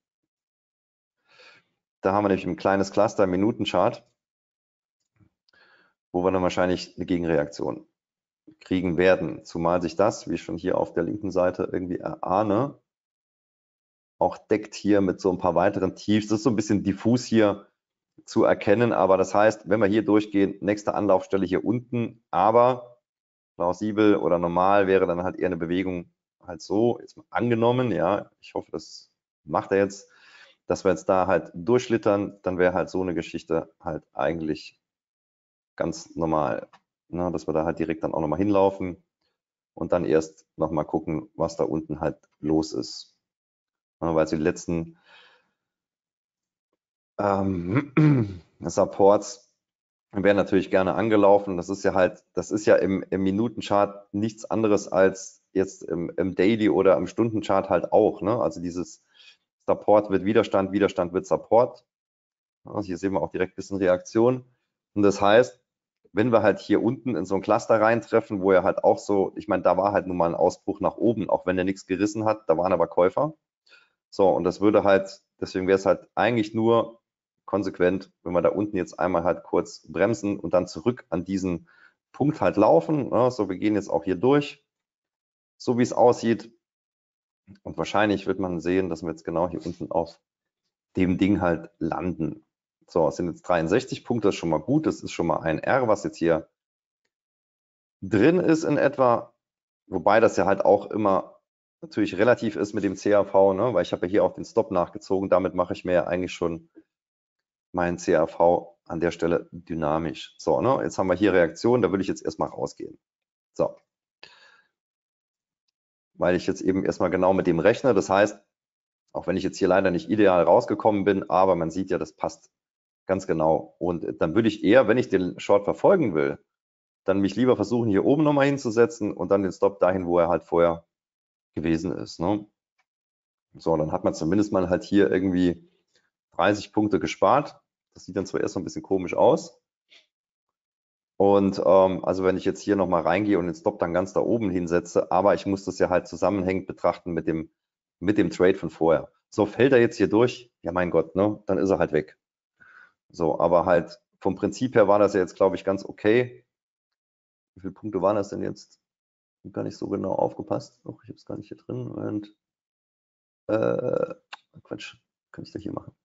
Da haben wir nämlich ein kleines Cluster im Minutenchart, wo wir dann wahrscheinlich eine Gegenreaktion kriegen werden. Zumal sich das, wie ich schon hier auf der linken Seite irgendwie erahne, auch deckt hier mit so ein paar weiteren Tiefs. Das ist so ein bisschen diffus hier, zu erkennen. Aber das heißt, wenn wir hier durchgehen, nächste Anlaufstelle hier unten, aber plausibel oder normal wäre dann halt eher eine Bewegung halt so, jetzt mal angenommen, ja, ich hoffe, das macht er jetzt, dass wir jetzt da halt durchschlittern, dann wäre halt so eine Geschichte halt eigentlich ganz normal, ne, dass wir da halt direkt dann auch nochmal hinlaufen und dann erst nochmal gucken, was da unten halt los ist. Ja, weil so die letzten Supports werden natürlich gerne angelaufen. Das ist ja im Minutenchart nichts anderes als jetzt im Daily oder im Stundenchart halt auch. Ne? Also dieses Support wird Widerstand, Widerstand wird Support. Also hier sehen wir auch direkt ein bisschen Reaktion. Und das heißt, wenn wir halt hier unten in so ein Cluster reintreffen, wo er halt auch so, ich meine, da war halt nun mal ein Ausbruch nach oben, auch wenn er nichts gerissen hat, da waren aber Käufer. So, und das würde halt, deswegen wäre es halt eigentlich nur konsequent, wenn wir da unten jetzt einmal halt kurz bremsen und dann zurück an diesen Punkt halt laufen. Ne? So, wir gehen jetzt auch hier durch, so wie es aussieht. Und wahrscheinlich wird man sehen, dass wir jetzt genau hier unten auf dem Ding halt landen. So, es sind jetzt 63 Punkte, das ist schon mal gut. Das ist schon mal ein R, was jetzt hier drin ist in etwa. Wobei das ja halt auch immer natürlich relativ ist mit dem CAV, ne? Weil ich habe ja hier auch den Stop nachgezogen. Damit mache ich mir ja eigentlich schon meinen CAV an der Stelle dynamisch. So, ne? Jetzt haben wir hier Reaktion, da würde ich jetzt erstmal rausgehen. So. Weil ich jetzt eben erstmal genau mit dem rechne. Das heißt, auch wenn ich jetzt hier leider nicht ideal rausgekommen bin, aber man sieht ja, das passt ganz genau. Und dann würde ich eher, wenn ich den Short verfolgen will, dann mich lieber versuchen, hier oben nochmal hinzusetzen und dann den Stop dahin, wo er halt vorher gewesen ist. Ne? So, dann hat man zumindest mal halt hier irgendwie 30 Punkte gespart. Das sieht dann zwar erst so ein bisschen komisch aus. Und also wenn ich jetzt hier nochmal reingehe und den Stop dann ganz da oben hinsetze, aber ich muss das ja halt zusammenhängend betrachten mit dem Trade von vorher. So, fällt er jetzt hier durch? Ja, mein Gott, ne? Dann ist er halt weg. So, aber halt vom Prinzip her war das ja jetzt, glaube ich, ganz okay. Wie viele Punkte waren das denn jetzt? Ich habe gar nicht so genau aufgepasst. Doch, ich habe es gar nicht hier drin. Und Quatsch, kann ich das hier machen?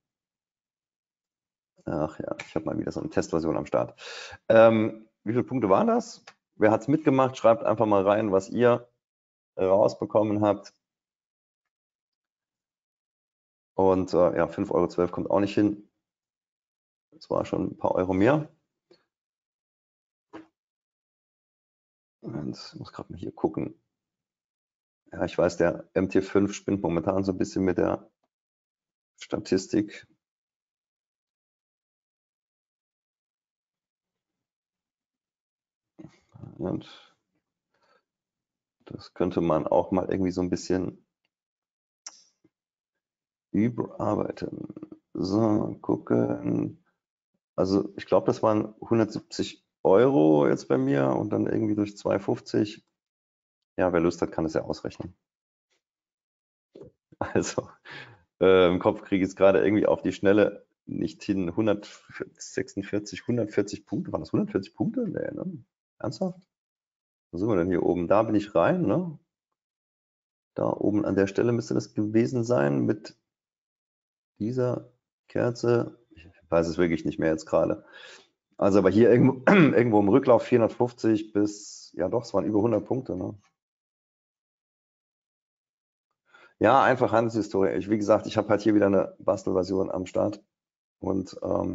Ach ja, ich habe mal wieder so eine Testversion am Start. Wie viele Punkte waren das? Wer hat es mitgemacht? Schreibt einfach mal rein, was ihr rausbekommen habt. Und ja, 5,12 € kommt auch nicht hin. Das war schon ein paar Euro mehr. Und ich muss gerade mal hier gucken. Ja, ich weiß, der MT5 spinnt momentan so ein bisschen mit der Statistik. Und das könnte man auch mal irgendwie so ein bisschen überarbeiten. So, gucken. Also ich glaube, das waren 170 € jetzt bei mir und dann irgendwie durch 2,50. Ja, wer Lust hat, kann es ja ausrechnen. Also im Kopf kriege ich es gerade irgendwie auf die Schnelle nicht hin. 146, 140 Punkte. Waren das 140 Punkte? Nee, ne? Ernsthaft? Wo sind wir denn hier oben? Da bin ich rein, ne? Da oben an der Stelle müsste das gewesen sein mit dieser Kerze. Ich weiß es wirklich nicht mehr jetzt gerade. Also aber hier irgendwo, irgendwo im Rücklauf 450 bis, ja doch, es waren über 100 Punkte. Ne? Ja, einfach Handelshistorie. Wie gesagt, ich habe halt hier wieder eine Bastelversion am Start und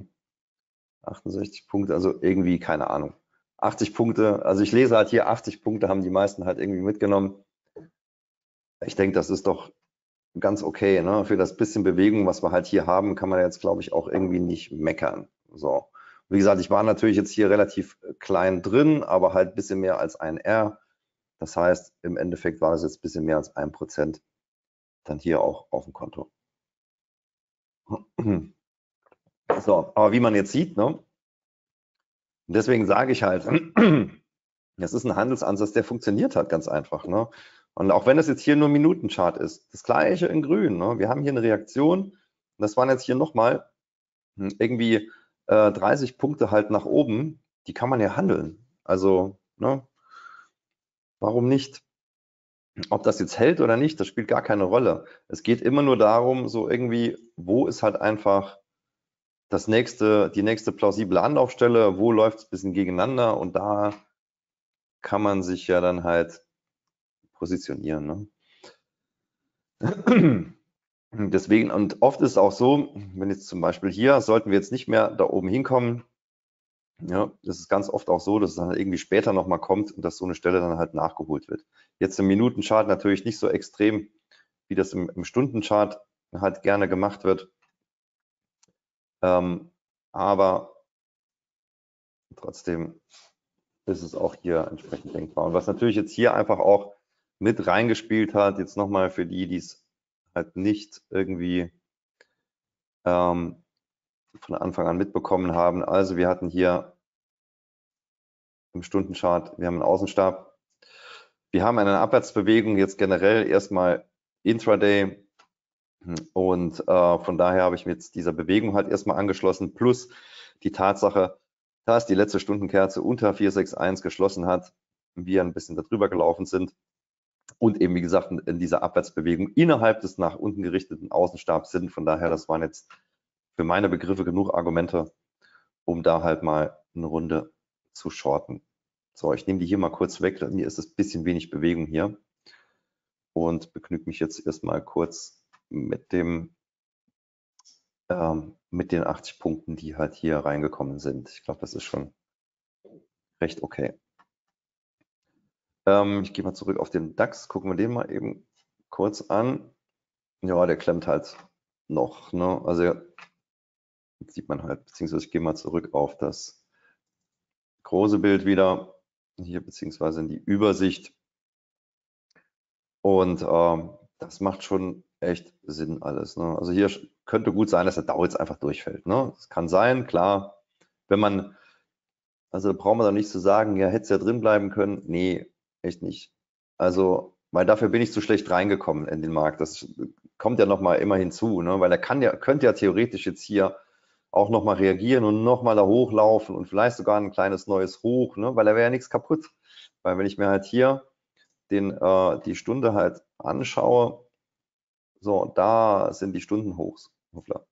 68 Punkte, also irgendwie, keine Ahnung. 80 Punkte, also ich lese halt hier 80 Punkte, haben die meisten halt irgendwie mitgenommen. Ich denke, das ist doch ganz okay. Ne? Für das bisschen Bewegung, was wir halt hier haben, kann man jetzt, glaube ich, auch irgendwie nicht meckern. So. Wie gesagt, ich war natürlich jetzt hier relativ klein drin, aber halt ein bisschen mehr als ein R. Das heißt, im Endeffekt war es jetzt ein bisschen mehr als 1% dann hier auch auf dem Konto. So, aber wie man jetzt sieht, ne? Deswegen sage ich halt, das ist ein Handelsansatz, der funktioniert halt ganz einfach. Ne? Und auch wenn es jetzt hier nur Minutenchart ist, das gleiche in grün. Ne? Wir haben hier eine Reaktion. Das waren jetzt hier nochmal irgendwie 30 Punkte halt nach oben. Die kann man ja handeln. Also, ne? Warum nicht? Ob das jetzt hält oder nicht, das spielt gar keine Rolle. Es geht immer nur darum, so irgendwie, wo ist halt einfach die nächste plausible Anlaufstelle, wo läuft es ein bisschen gegeneinander, und da kann man sich ja dann halt positionieren. Ne? Deswegen, und oft ist es auch so, wenn jetzt zum Beispiel hier, sollten wir jetzt nicht mehr da oben hinkommen, ja, das ist ganz oft auch so, dass es dann irgendwie später nochmal kommt und dass so eine Stelle dann halt nachgeholt wird. Jetzt im Minutenchart natürlich nicht so extrem, wie das im Stundenchart halt gerne gemacht wird. Aber trotzdem ist es auch hier entsprechend denkbar. Und was natürlich jetzt hier einfach auch mit reingespielt hat, jetzt nochmal für die, die es halt nicht irgendwie von Anfang an mitbekommen haben. Also wir hatten hier im Stundenchart, wir haben einen Außenstab, wir haben eine Abwärtsbewegung jetzt generell erstmal Intraday, und von daher habe ich mir jetzt dieser Bewegung halt erstmal angeschlossen, plus die Tatsache, dass die letzte Stundenkerze unter 461 geschlossen hat, wir ein bisschen darüber gelaufen sind und eben, wie gesagt, in dieser Abwärtsbewegung innerhalb des nach unten gerichteten Außenstabs sind. Von daher, das waren jetzt für meine Begriffe genug Argumente, um da halt mal eine Runde zu shorten. So, ich nehme die hier mal kurz weg, mir ist es ein bisschen wenig Bewegung hier und begnüge mich jetzt erstmal kurz mit den 80 Punkten, die halt hier reingekommen sind. Ich glaube, das ist schon recht okay. Ich gehe mal zurück auf den DAX, gucken wir den mal eben kurz an. Ja, der klemmt halt noch, ne? Also jetzt sieht man halt, beziehungsweise ich gehe mal zurück auf das große Bild wieder, hier beziehungsweise in die Übersicht. Und das macht schon echt Sinn alles. Ne? Also hier könnte gut sein, dass der Dow jetzt einfach durchfällt. Ne? Das kann sein, klar. Wenn man, also da braucht man doch nicht zu sagen, ja, hätte es ja drin bleiben können. Nee, echt nicht. Also, weil dafür bin ich zu schlecht reingekommen in den Markt. Das kommt ja nochmal immer hinzu, ne? Weil er könnte ja theoretisch jetzt hier auch nochmal reagieren und nochmal da hochlaufen und vielleicht sogar ein kleines neues Hoch, ne? Weil da wäre ja nichts kaputt. Weil wenn ich mir halt hier die Stunde halt anschaue, so, da sind die Stundenhochs. Hoppla.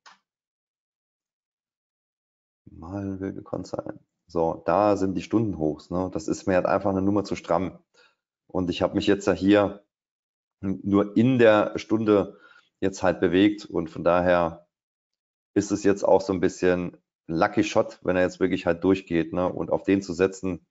Mal will gekonnt sein. So, da sind die Stundenhochs. Ne? Das ist mir halt einfach eine Nummer zu stramm. Und ich habe mich jetzt ja hier nur in der Stunde jetzt halt bewegt, und von daher ist es jetzt auch so ein bisschen Lucky Shot, wenn er jetzt wirklich halt durchgeht. Ne? Und auf den zu setzen,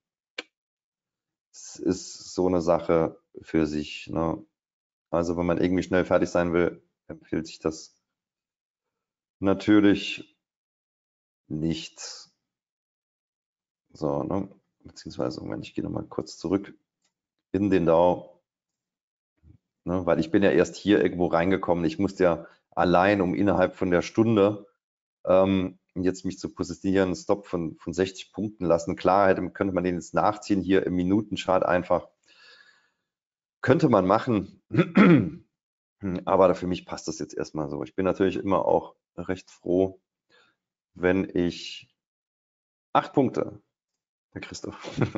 ist so eine Sache für sich. Ne? Also wenn man irgendwie schnell fertig sein will, empfiehlt sich das natürlich nicht. So, ne? Beziehungsweise, Moment, ich gehe nochmal kurz zurück in den DAO, ne? Weil ich bin ja erst hier irgendwo reingekommen. Ich musste ja allein, um innerhalb von der Stunde jetzt mich zu positionieren, einen Stop von 60 Punkten lassen. Klar, könnte man den jetzt nachziehen hier im Minutenchart einfach. Könnte man machen, aber für mich passt das jetzt erstmal so. Ich bin natürlich immer auch recht froh, wenn ich 8 Punkte, Herr Christoph.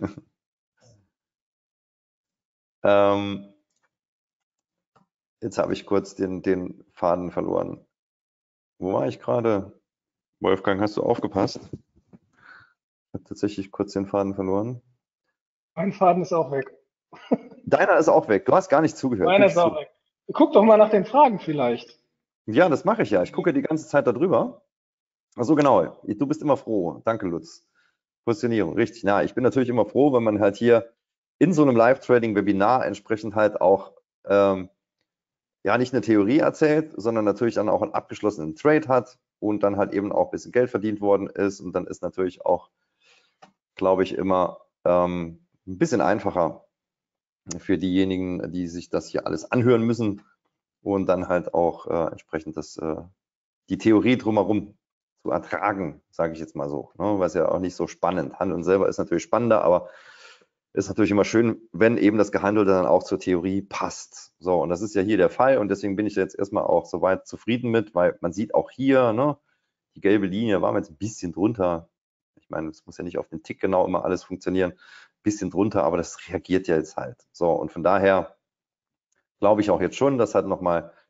Jetzt habe ich kurz den Faden verloren. Wo war ich gerade? Wolfgang, hast du aufgepasst? Ich habe tatsächlich kurz den Faden verloren. Mein Faden ist auch weg. Deiner ist auch weg. Du hast gar nicht zugehört. Meiner ist auch weg. Guck doch mal nach den Fragen vielleicht. Ja, das mache ich ja. Ich gucke die ganze Zeit da drüber. Ach so, genau. Du bist immer froh. Danke, Lutz. Positionierung, richtig. Na, ich bin natürlich immer froh, wenn man halt hier in so einem Live-Trading-Webinar entsprechend halt auch ja, nicht eine Theorie erzählt, sondern natürlich dann auch einen abgeschlossenen Trade hat und dann halt eben auch ein bisschen Geld verdient worden ist. Und dann ist natürlich auch, glaube ich, immer ein bisschen einfacher für diejenigen, die sich das hier alles anhören müssen und dann halt auch entsprechend die Theorie drumherum zu ertragen, sage ich jetzt mal so, ne? Weil es ja auch nicht so spannend. Handeln selber ist natürlich spannender, aber ist natürlich immer schön, wenn eben das Gehandelte dann auch zur Theorie passt. So, und das ist ja hier der Fall, und deswegen bin ich jetzt erstmal auch soweit zufrieden mit, weil man sieht auch hier, ne, die gelbe Linie war jetzt ein bisschen drunter. Ich meine, es muss ja nicht auf den Tick genau immer alles funktionieren, ein bisschen drunter, aber das reagiert ja jetzt halt. So, und von daher glaube ich auch jetzt schon, dass halt nochmal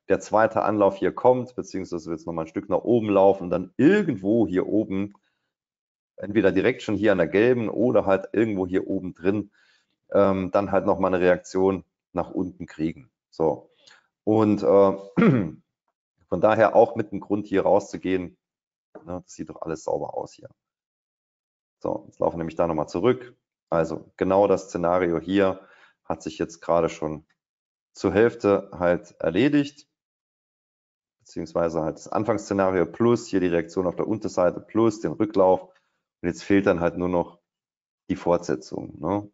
der zweite Anlauf hier kommt, beziehungsweise wird es nochmal ein Stück nach oben laufen und dann irgendwo hier oben, entweder direkt schon hier an der gelben oder halt irgendwo hier oben drin, dann halt nochmal eine Reaktion nach unten kriegen. So. Und von daher auch mit dem Grund hier rauszugehen, ne, das sieht doch alles sauber aus hier. So, jetzt laufen wir nämlich da nochmal zurück. Also genau das Szenario hier hat sich jetzt gerade schon zur Hälfte halt erledigt, beziehungsweise halt das Anfangsszenario plus hier die Reaktion auf der Unterseite plus den Rücklauf. Und jetzt fehlt dann halt nur noch die Fortsetzung. Ne?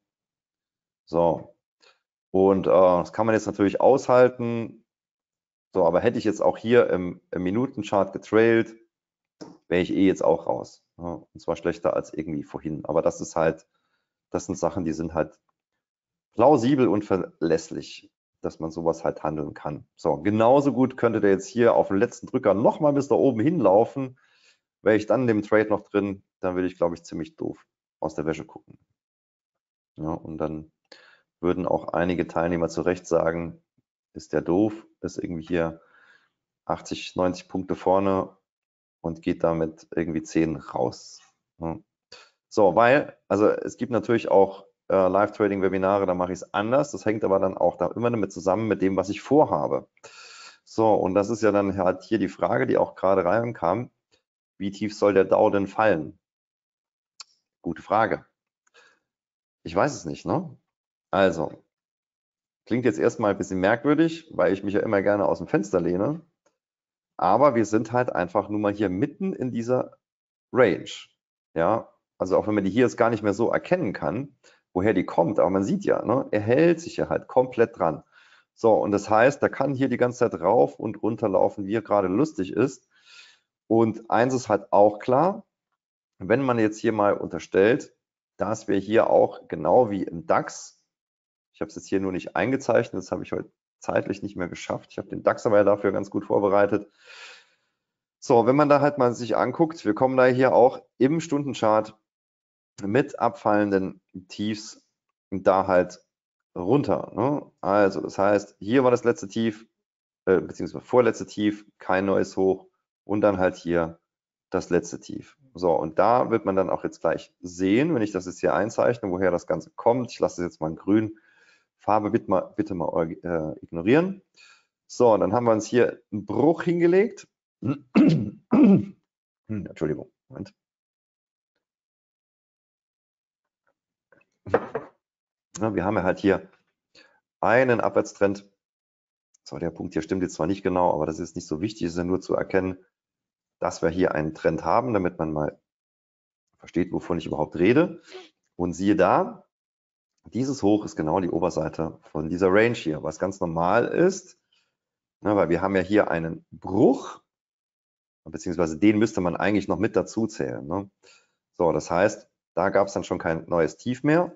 So, und das kann man jetzt natürlich aushalten. So, aber hätte ich jetzt auch hier im Minutenchart getrailt, wäre ich jetzt auch raus. Ja? Und zwar schlechter als irgendwie vorhin. Aber das ist halt, das sind Sachen, die sind halt plausibel und verlässlich, dass man sowas halt handeln kann. So, genauso gut könnte der jetzt hier auf den letzten Drücker nochmal bis da oben hinlaufen. Wäre ich dann in dem Trade noch drin, dann würde ich, glaube ich, ziemlich doof aus der Wäsche gucken. Ja, und dann würden auch einige Teilnehmer zu Recht sagen, ist der doof, ist irgendwie hier 80, 90 Punkte vorne und geht damit irgendwie 10 raus. Ja. So, weil, also es gibt natürlich auch Live-Trading-Webinare, da mache ich es anders. Das hängt aber dann auch da immer damit zusammen mit dem, was ich vorhabe. So, und das ist ja dann halt hier die Frage, die auch gerade reinkam. Wie tief soll der Dow denn fallen? Gute Frage. Ich weiß es nicht, ne? Also, klingt jetzt erstmal ein bisschen merkwürdig, weil ich mich ja immer gerne aus dem Fenster lehne. Aber wir sind halt einfach nur mal hier mitten in dieser Range. Ja, also auch wenn man die hier jetzt gar nicht mehr so erkennen kann, woher die kommt, aber man sieht ja, ne, er hält sich ja halt komplett dran. So, und das heißt, da kann hier die ganze Zeit rauf und runter laufen, wie er gerade lustig ist. Und eins ist halt auch klar, wenn man jetzt hier mal unterstellt, dass wir hier auch genau wie im DAX, ich habe es jetzt hier nur nicht eingezeichnet, das habe ich heute zeitlich nicht mehr geschafft. Ich habe den DAX aber ja dafür ganz gut vorbereitet. So, wenn man da halt mal sich anguckt, wir kommen da hier auch im Stundenchart mit abfallenden Tiefs da halt runter. Ne? Also das heißt, hier war das letzte Tief, beziehungsweise vorletzte Tief, kein neues Hoch und dann halt hier das letzte Tief. So, und da wird man dann auch jetzt gleich sehen, wenn ich das jetzt hier einzeichne, woher das Ganze kommt. Ich lasse das jetzt mal in grün. Farbe bitte mal ignorieren. So, und dann haben wir uns hier einen Bruch hingelegt. Entschuldigung, Moment. Ja, wir haben ja halt hier einen Abwärtstrend. So, der Punkt hier stimmt jetzt zwar nicht genau, aber das ist nicht so wichtig, es ist ja nur zu erkennen, dass wir hier einen Trend haben, damit man mal versteht, wovon ich überhaupt rede. Und siehe da, dieses Hoch ist genau die Oberseite von dieser Range hier, was ganz normal ist, ne, weil wir haben ja hier einen Bruch, beziehungsweise den müsste man eigentlich noch mit dazu zählen. Ne? So, das heißt, da gab es dann schon kein neues Tief mehr.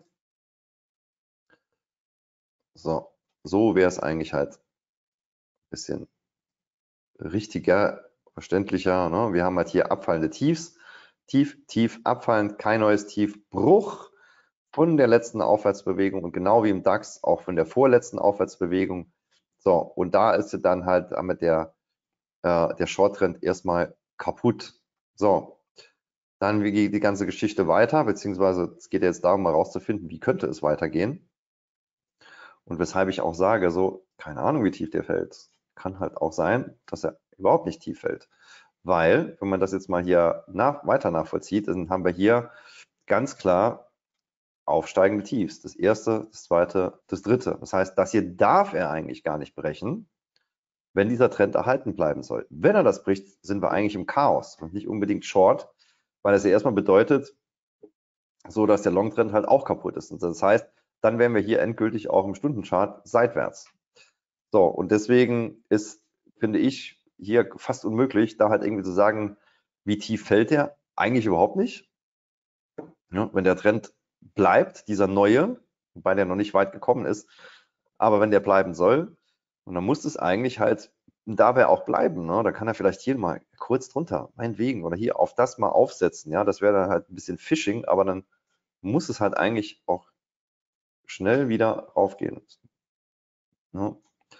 So wäre es eigentlich halt ein bisschen richtiger, verständlicher. Ne? Wir haben halt hier abfallende Tiefs, Tief, Tief, abfallend, kein neues Tief, Bruch von der letzten Aufwärtsbewegung und genau wie im DAX auch von der vorletzten Aufwärtsbewegung. So, und da ist dann halt damit der Short-Trend erstmal kaputt. So, dann wie geht die ganze Geschichte weiter, beziehungsweise es geht jetzt darum, mal rauszufinden, wie könnte es weitergehen. Und weshalb ich auch sage, so, keine Ahnung, wie tief der fällt. Kann halt auch sein, dass er überhaupt nicht tief fällt. Weil, wenn man das jetzt mal hier weiter nachvollzieht, dann haben wir hier ganz klar aufsteigende Tiefs. Das erste, das zweite, das dritte. Das heißt, das hier darf er eigentlich gar nicht brechen, wenn dieser Trend erhalten bleiben soll. Wenn er das bricht, sind wir eigentlich im Chaos und nicht unbedingt Short, weil es ja erstmal bedeutet, so dass der Long-Trend halt auch kaputt ist. Und das heißt, dann wären wir hier endgültig auch im Stundenchart seitwärts. So, und deswegen ist, finde ich, hier fast unmöglich, da halt irgendwie zu sagen, wie tief fällt der? Eigentlich überhaupt nicht. Ja, wenn der Trend bleibt, dieser neue, wobei der noch nicht weit gekommen ist, aber wenn der bleiben soll, und dann muss es eigentlich halt dabei auch bleiben. Ne? Da kann er vielleicht hier mal kurz drunter, meinetwegen, oder hier auf das mal aufsetzen. Ja, das wäre dann halt ein bisschen Phishing, aber dann muss es halt eigentlich auch schnell wieder raufgehen. Ne?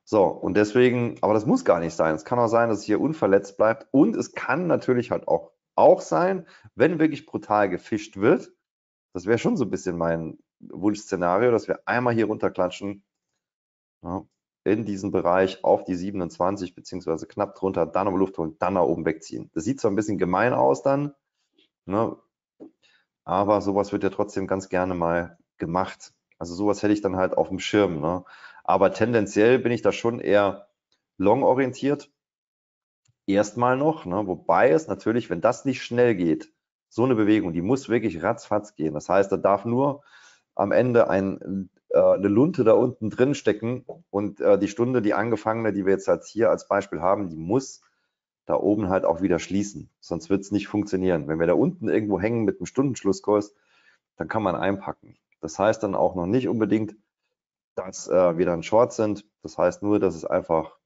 So, und deswegen, aber das muss gar nicht sein. Es kann auch sein, dass es hier unverletzt bleibt. Und es kann natürlich halt auch sein, wenn wirklich brutal gefischt wird. Das wäre schon so ein bisschen mein Wunschszenario, dass wir einmal hier runterklatschen, ja, in diesen Bereich auf die 27 beziehungsweise knapp drunter, dann um Luft holen, dann nach oben wegziehen. Das sieht zwar ein bisschen gemein aus dann, ne, aber sowas wird ja trotzdem ganz gerne mal gemacht. Also sowas hätte ich dann halt auf dem Schirm. Ne? Aber tendenziell bin ich da schon eher long-orientiert. Erstmal noch, ne? Wobei es natürlich, wenn das nicht schnell geht, so eine Bewegung, die muss wirklich ratzfatz gehen. Das heißt, da darf nur am Ende eine Lunte da unten drin stecken und die Stunde, die angefangene, die wir jetzt halt hier als Beispiel haben, die muss da oben halt auch wieder schließen. Sonst wird es nicht funktionieren. Wenn wir da unten irgendwo hängen mit einem Stundenschlusskurs, dann kann man einpacken. Das heißt dann auch noch nicht unbedingt, dass wir dann short sind. Das heißt nur, dass es einfach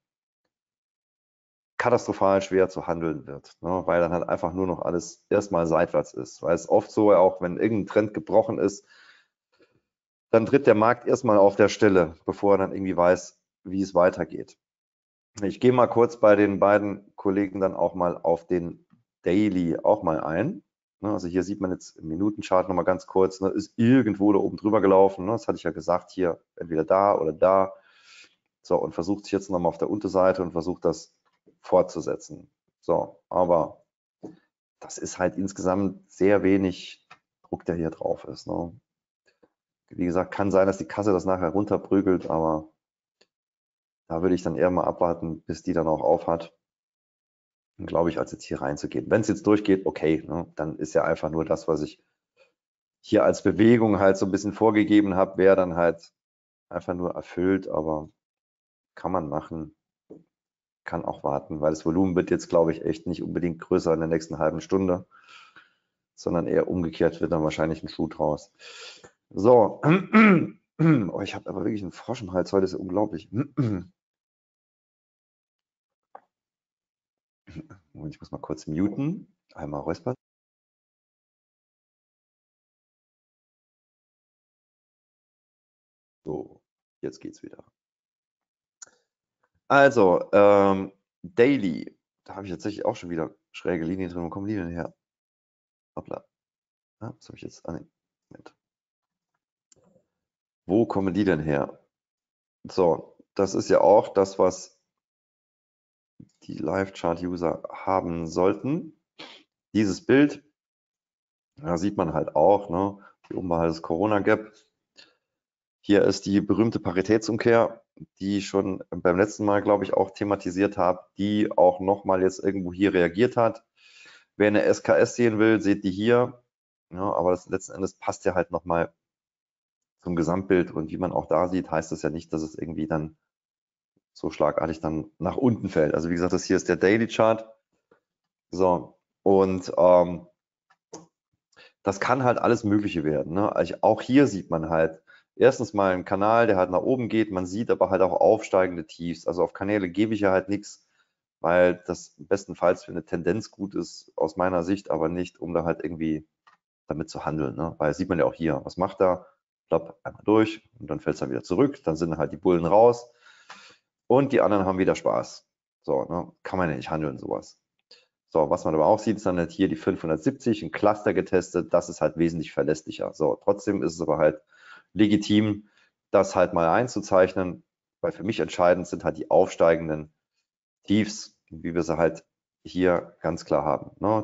katastrophal schwer zu handeln wird, ne? Weil dann halt einfach nur noch alles erstmal seitwärts ist. Weil es oft so auch, wenn irgendein Trend gebrochen ist, dann tritt der Markt erstmal auf der Stelle, bevor er dann irgendwie weiß, wie es weitergeht. Ich gehe mal kurz bei den beiden Kollegen dann auch mal auf den Daily auch mal ein. Also hier sieht man jetzt im Minutenchart nochmal ganz kurz, ist irgendwo da oben drüber gelaufen. Das hatte ich ja gesagt, hier entweder da oder da. So, und versucht sich jetzt nochmal auf der Unterseite und versucht das fortzusetzen. So, aber das ist halt insgesamt sehr wenig Druck, der hier drauf ist. Ne? Wie gesagt, kann sein, dass die Kasse das nachher runterprügelt, aber da würde ich dann eher mal abwarten, bis die dann auch aufhat. Glaube ich, als jetzt hier reinzugehen. Wenn es jetzt durchgeht, okay, ne, dann ist ja einfach nur das, was ich hier als Bewegung halt so ein bisschen vorgegeben habe, wäre dann halt einfach nur erfüllt, aber kann man machen, kann auch warten, weil das Volumen wird jetzt, glaube ich, echt nicht unbedingt größer in der nächsten halben Stunde, sondern eher umgekehrt wird dann wahrscheinlich ein Schuh draus. So, oh, ich habe aber wirklich einen Frosch im Hals, heute ist ja unglaublich. Und ich muss mal kurz muten, einmal räuspern. So, jetzt geht's wieder. Also, Daily, da habe ich tatsächlich auch schon wieder schräge Linien drin. Wo kommen die denn her? Hoppla. Ah, was habe ich jetzt? Ah, nee. Moment. Wo kommen die denn her? So, das ist ja auch das, was die Live-Chart-User haben sollten. Dieses Bild, da sieht man halt auch, ne? Hier oben war halt das Corona-Gap. Hier ist die berühmte Paritätsumkehr, die ich schon beim letzten Mal, glaube ich, auch thematisiert habe, die auch nochmal jetzt irgendwo hier reagiert hat. Wer eine SKS sehen will, seht die hier. Ja, aber das letzten Endes passt ja halt nochmal zum Gesamtbild. Und wie man auch da sieht, heißt das ja nicht, dass es irgendwie dann so schlagartig dann nach unten fällt. Also wie gesagt, das hier ist der Daily Chart. So, und das kann halt alles Mögliche werden. Ne? Also auch hier sieht man halt erstens mal einen Kanal, der halt nach oben geht. Man sieht aber halt auch aufsteigende Tiefs. Also auf Kanäle gebe ich ja halt nichts, weil das bestenfalls für eine Tendenz gut ist, aus meiner Sicht, aber nicht, um da halt irgendwie damit zu handeln. Ne? Weil sieht man ja auch hier, was macht er? Plopp, einmal durch und dann fällt es dann wieder zurück. Dann sind halt die Bullen raus und die anderen haben wieder Spaß. So, ne? Kann man ja nicht handeln, sowas. So, was man aber auch sieht, ist dann halt hier die 570, ein Cluster getestet, das ist halt wesentlich verlässlicher. So, trotzdem ist es aber halt legitim, das halt mal einzuzeichnen, weil für mich entscheidend sind halt die aufsteigenden Tiefs, wie wir sie halt hier ganz klar haben. Ne?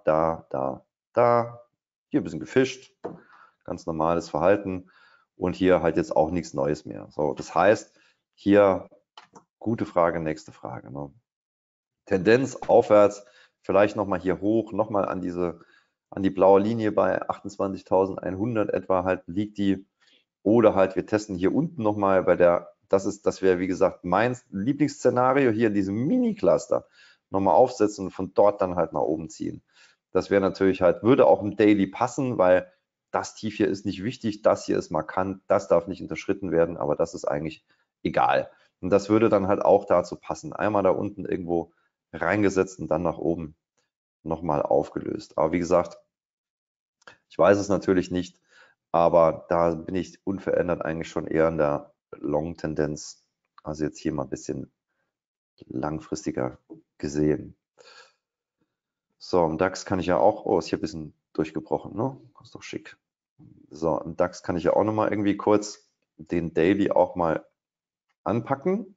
Da, hier ein bisschen gefischt, ganz normales Verhalten und hier halt jetzt auch nichts Neues mehr. So, das heißt, hier gute Frage, nächste Frage. Ne? Tendenz aufwärts, vielleicht nochmal hier hoch, nochmal an die blaue Linie bei 28.100 etwa halt liegt die. Oder halt, wir testen hier unten nochmal bei das wäre wie gesagt mein Lieblingsszenario hier in diesem Mini-Cluster nochmal aufsetzen und von dort dann halt nach oben ziehen. Das wäre natürlich halt, würde auch im Daily passen, weil das Tief hier ist nicht wichtig, das hier ist markant, das darf nicht unterschritten werden, aber das ist eigentlich egal. Und das würde dann halt auch dazu passen. Einmal da unten irgendwo reingesetzt und dann nach oben nochmal aufgelöst. Aber wie gesagt, ich weiß es natürlich nicht, aber da bin ich unverändert eigentlich schon eher in der Long-Tendenz Also jetzt hier mal ein bisschen langfristiger gesehen. So, im DAX kann ich ja auch, oh, ist hier ein bisschen durchgebrochen, ne? Das ist doch schick. So, im DAX kann ich ja auch nochmal irgendwie kurz den Daily auch mal anpacken.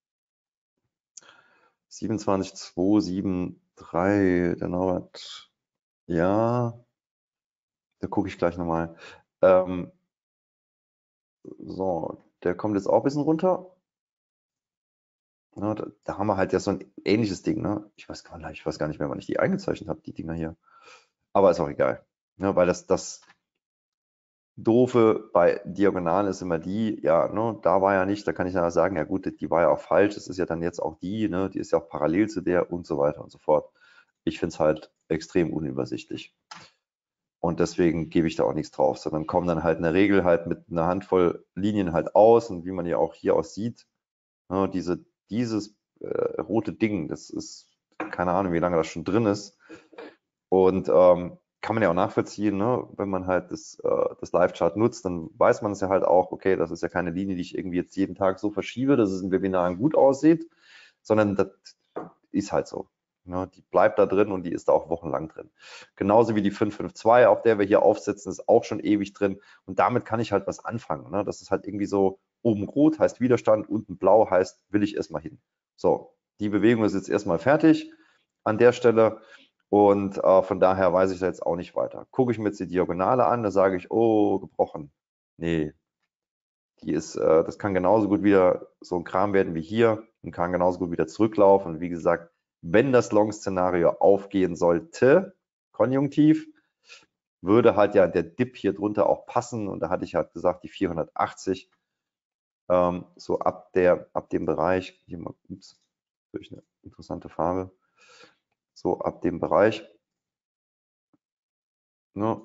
27,273, der Norbert, ja, da gucke ich gleich nochmal. So, der kommt jetzt auch ein bisschen runter. Ja, da haben wir halt ja so ein ähnliches Ding, ne? Ich weiß gar nicht mehr, wann ich die eingezeichnet habe, die Dinger hier. Aber ist auch egal. Ja, weil das Doofe bei Diagonalen ist immer die, ja, ne, da war ja nicht, da kann ich ja sagen, ja gut, die war ja auch falsch, das ist ja dann jetzt auch die, ne, die ist ja auch parallel zu der und so weiter und so fort. Ich finde es halt extrem unübersichtlich. Und deswegen gebe ich da auch nichts drauf, sondern komme dann halt in der Regel halt mit einer Handvoll Linien halt aus und wie man ja auch hier aus sieht, ne, dieses rote Ding, das ist, keine Ahnung, wie lange das schon drin ist. Und kann man ja auch nachvollziehen, ne? Wenn man halt das Live-Chart nutzt, dann weiß man es ja halt auch, okay, das ist ja keine Linie, die ich irgendwie jetzt jeden Tag so verschiebe, dass es in Webinaren gut aussieht, sondern das ist halt so. Ne? Die bleibt da drin und die ist da auch wochenlang drin. Genauso wie die 552, auf der wir hier aufsetzen, ist auch schon ewig drin und damit kann ich halt was anfangen. Ne? Das ist halt irgendwie so, oben rot heißt Widerstand, unten blau heißt, will ich erstmal hin. So, die Bewegung ist jetzt erstmal fertig an der Stelle. Und von daher weiß ich da jetzt auch nicht weiter. Gucke ich mir jetzt die Diagonale an, da sage ich, oh, gebrochen. Nee, die ist, das kann genauso gut wieder so ein Kram werden wie hier und kann genauso gut wieder zurücklaufen. Und wie gesagt, wenn das Long-Szenario aufgehen sollte, konjunktiv, würde halt ja der Dip hier drunter auch passen. Und da hatte ich halt gesagt, die 480, so ab dem Bereich, hier mal, ups, durch eine interessante Farbe, so ab dem Bereich, ne,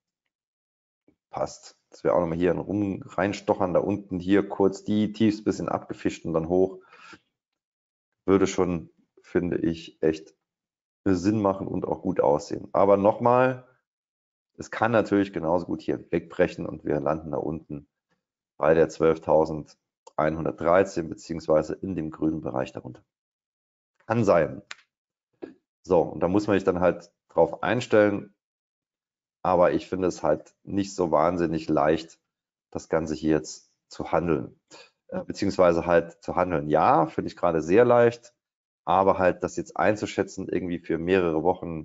passt. Das wäre auch nochmal hier reinstochern, da unten hier kurz die tiefst bisschen abgefischt und dann hoch. Würde schon, finde ich, echt Sinn machen und auch gut aussehen. Aber nochmal, es kann natürlich genauso gut hier wegbrechen und wir landen da unten bei der 12.113 beziehungsweise in dem grünen Bereich darunter. Kann sein. So, und da muss man sich dann halt drauf einstellen. Aber ich finde es halt nicht so wahnsinnig leicht, das Ganze hier jetzt zu handeln. Beziehungsweise halt zu handeln. Ja, finde ich gerade sehr leicht, aber halt das jetzt einzuschätzen, irgendwie für mehrere Wochen,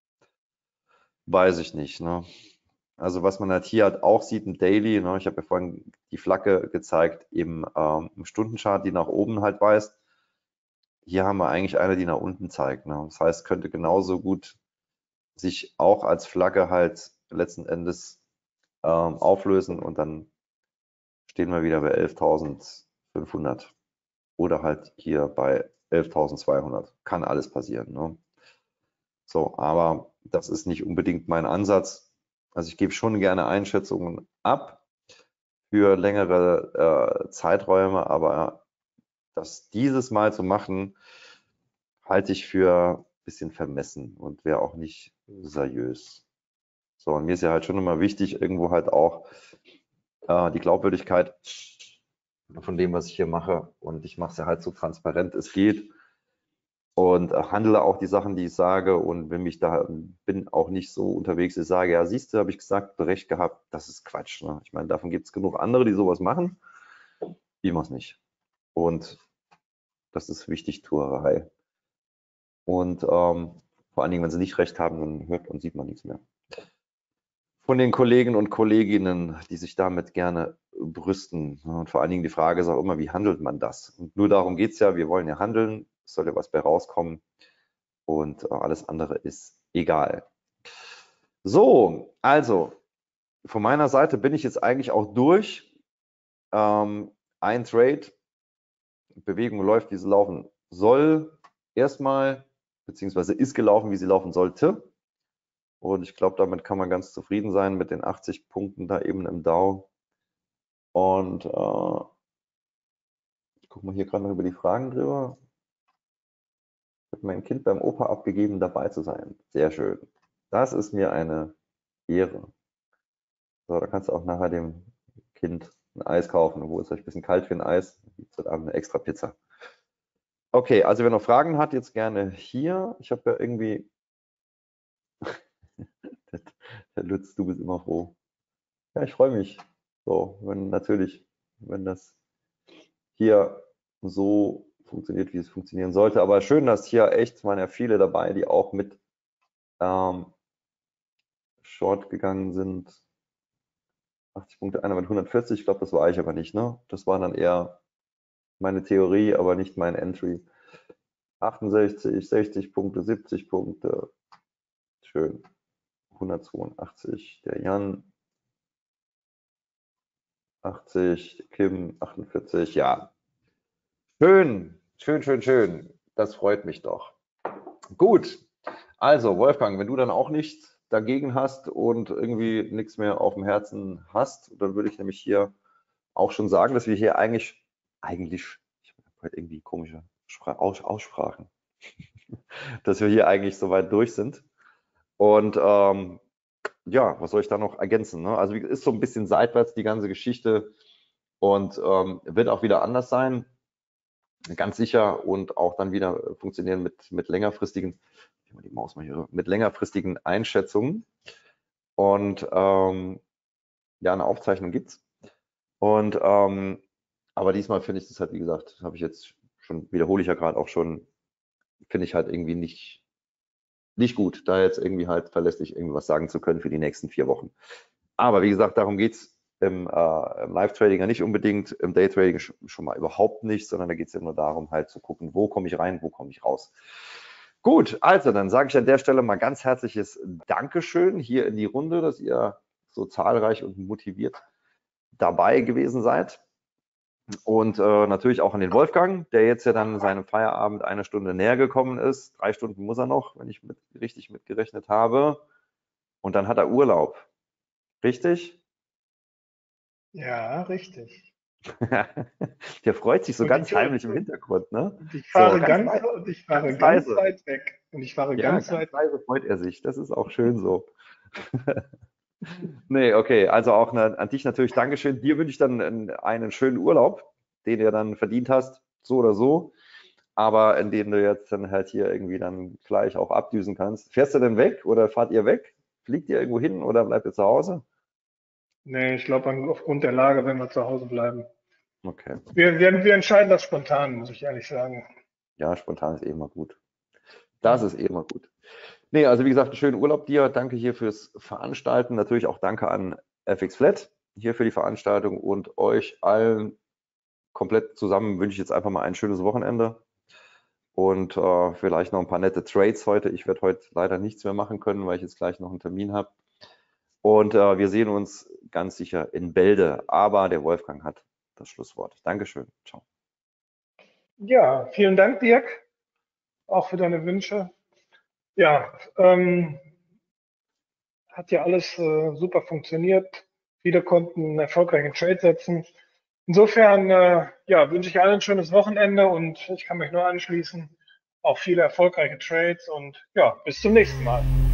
weiß ich nicht. Ne? Also was man halt hier halt auch sieht im Daily, ne? Ich habe ja vorhin die Flagge gezeigt, im Stundenchart, die nach oben halt weist. Hier haben wir eigentlich eine, die nach unten zeigt. Ne? Das heißt, könnte genauso gut sich auch als Flagge halt letzten Endes auflösen und dann stehen wir wieder bei 11.500 oder halt hier bei 11.200. Kann alles passieren. Ne? So, aber das ist nicht unbedingt mein Ansatz. Also ich gebe schon gerne Einschätzungen ab für längere Zeiträume, aber das dieses Mal zu machen, halte ich für ein bisschen vermessen und wäre auch nicht seriös. So, und mir ist ja halt schon immer wichtig, irgendwo halt auch die Glaubwürdigkeit von dem, was ich hier mache. Und ich mache es ja halt so transparent es geht und handle auch die Sachen, die ich sage. Und wenn mich da bin auch nicht so unterwegs, ich sage, ja, siehst du, habe ich gesagt, recht gehabt, das ist Quatsch. Ne? Ich meine, davon gibt es genug andere, die sowas machen. Ich mache es nicht. Und das ist wichtig, Tuerei. Und vor allen Dingen, wenn sie nicht recht haben, dann hört und sieht man nichts mehr. Von den Kollegen und Kolleginnen, die sich damit gerne brüsten. Und vor allen Dingen die Frage ist auch immer, wie handelt man das? Und nur darum geht es ja, wir wollen ja handeln, es soll ja was bei rauskommen und alles andere ist egal. So, also von meiner Seite bin ich jetzt eigentlich auch durch. Ein Trade, Bewegung läuft, wie sie laufen soll, erstmal, beziehungsweise ist gelaufen, wie sie laufen sollte. Und ich glaube, damit kann man ganz zufrieden sein mit den 80 Punkten da eben im Dow. Und ich gucke mal hier gerade noch über die Fragen drüber. Ich habe mein Kind beim Opa abgegeben, dabei zu sein. Sehr schön. Das ist mir eine Ehre. So, da kannst du auch nachher dem Kind ein Eis kaufen, obwohl es euch ein bisschen kalt für ein Eis. Gibt es heute Abend eine extra Pizza. Okay, also wer noch Fragen hat, jetzt gerne hier. Ich habe ja irgendwie, Herr Lütz, du bist immer froh. Ja, ich freue mich. So, wenn das hier so funktioniert, wie es funktionieren sollte. Aber schön, dass hier echt, waren ja viele dabei, die auch mit Short gegangen sind. 80 Punkte, einer mit 140, ich glaube, das war ich aber nicht, ne? Das war dann eher meine Theorie, aber nicht mein Entry. 68, 60 Punkte, 70 Punkte. Schön. 182, der Jan. 80, Kim, 48, ja. Schön, schön, schön, schön. Das freut mich doch. Gut, also Wolfgang, wenn du dann auch nichts dagegen hast und irgendwie nichts mehr auf dem Herzen hast, dann würde ich nämlich hier auch schon sagen, dass wir hier eigentlich, ich habe heute irgendwie komische Aussprachen, dass wir hier eigentlich soweit durch sind. Und ja, was soll ich da noch ergänzen? Ne? Also ist so ein bisschen seitwärts die ganze Geschichte und wird auch wieder anders sein, ganz sicher, und auch dann wieder funktionieren mit längerfristigen, die Maus mal hier, mit längerfristigen Einschätzungen. Und ja, eine Aufzeichnung gibt's. Und aber diesmal finde ich das halt, wie gesagt, habe ich jetzt schon, wiederhole ich ja gerade auch schon, finde ich halt irgendwie nicht gut, da jetzt irgendwie halt verlässlich irgendwas sagen zu können für die nächsten 4 Wochen. Aber wie gesagt, darum geht's im Live-Trading ja nicht unbedingt, im Day-Trading schon mal überhaupt nicht, sondern da geht es ja nur darum, halt zu gucken, wo komme ich rein, wo komme ich raus. Gut, also dann sage ich an der Stelle mal ganz herzliches Dankeschön hier in die Runde, dass ihr so zahlreich und motiviert dabei gewesen seid. Und natürlich auch an den Wolfgang, der jetzt ja dann seinem Feierabend 1 Stunde näher gekommen ist. 3 Stunden muss er noch, wenn ich richtig mitgerechnet habe. Und dann hat er Urlaub. Richtig? Ja, richtig. Der freut sich so Und ganz heimlich im Hintergrund, ne? und ich So, fahre ganz ganz, leise, und ich fahre ganz ganz leise. weit weg. Und ich fahre Ja, ganz ganz weit weg. leise freut er sich. Das ist auch schön so. Nee, okay. Also auch an dich natürlich Dankeschön. Dir wünsche ich dann einen schönen Urlaub, den du dann verdient hast, so oder so. Aber in dem du jetzt dann halt hier irgendwie dann gleich auch abdüsen kannst. Fährst du denn weg oder fahrt ihr weg? Fliegt ihr irgendwo hin oder bleibt ihr zu Hause? Nee, ich glaube, aufgrund der Lage werden wir zu Hause bleiben. Okay. Wir entscheiden das spontan, muss ich ehrlich sagen. Ja, spontan ist eh immer gut. Das ist eh immer gut. Nee, also wie gesagt, einen schönen Urlaub dir. Danke hier fürs Veranstalten. Natürlich auch danke an FX Flat hier für die Veranstaltung und euch allen komplett zusammen wünsche ich jetzt einfach mal ein schönes Wochenende und vielleicht noch ein paar nette Trades heute. Ich werde heute leider nichts mehr machen können, weil ich jetzt gleich noch einen Termin habe. Und wir sehen uns ganz sicher in Bälde. Aber der Wolfgang hat das Schlusswort. Dankeschön. Ciao. Ja, vielen Dank, Dirk, auch für deine Wünsche. Ja, hat ja alles super funktioniert. Viele konnten einen erfolgreichen Trade setzen. Insofern ja, wünsche ich allen ein schönes Wochenende und ich kann mich nur anschließen. Auch viele erfolgreiche Trades und ja, bis zum nächsten Mal.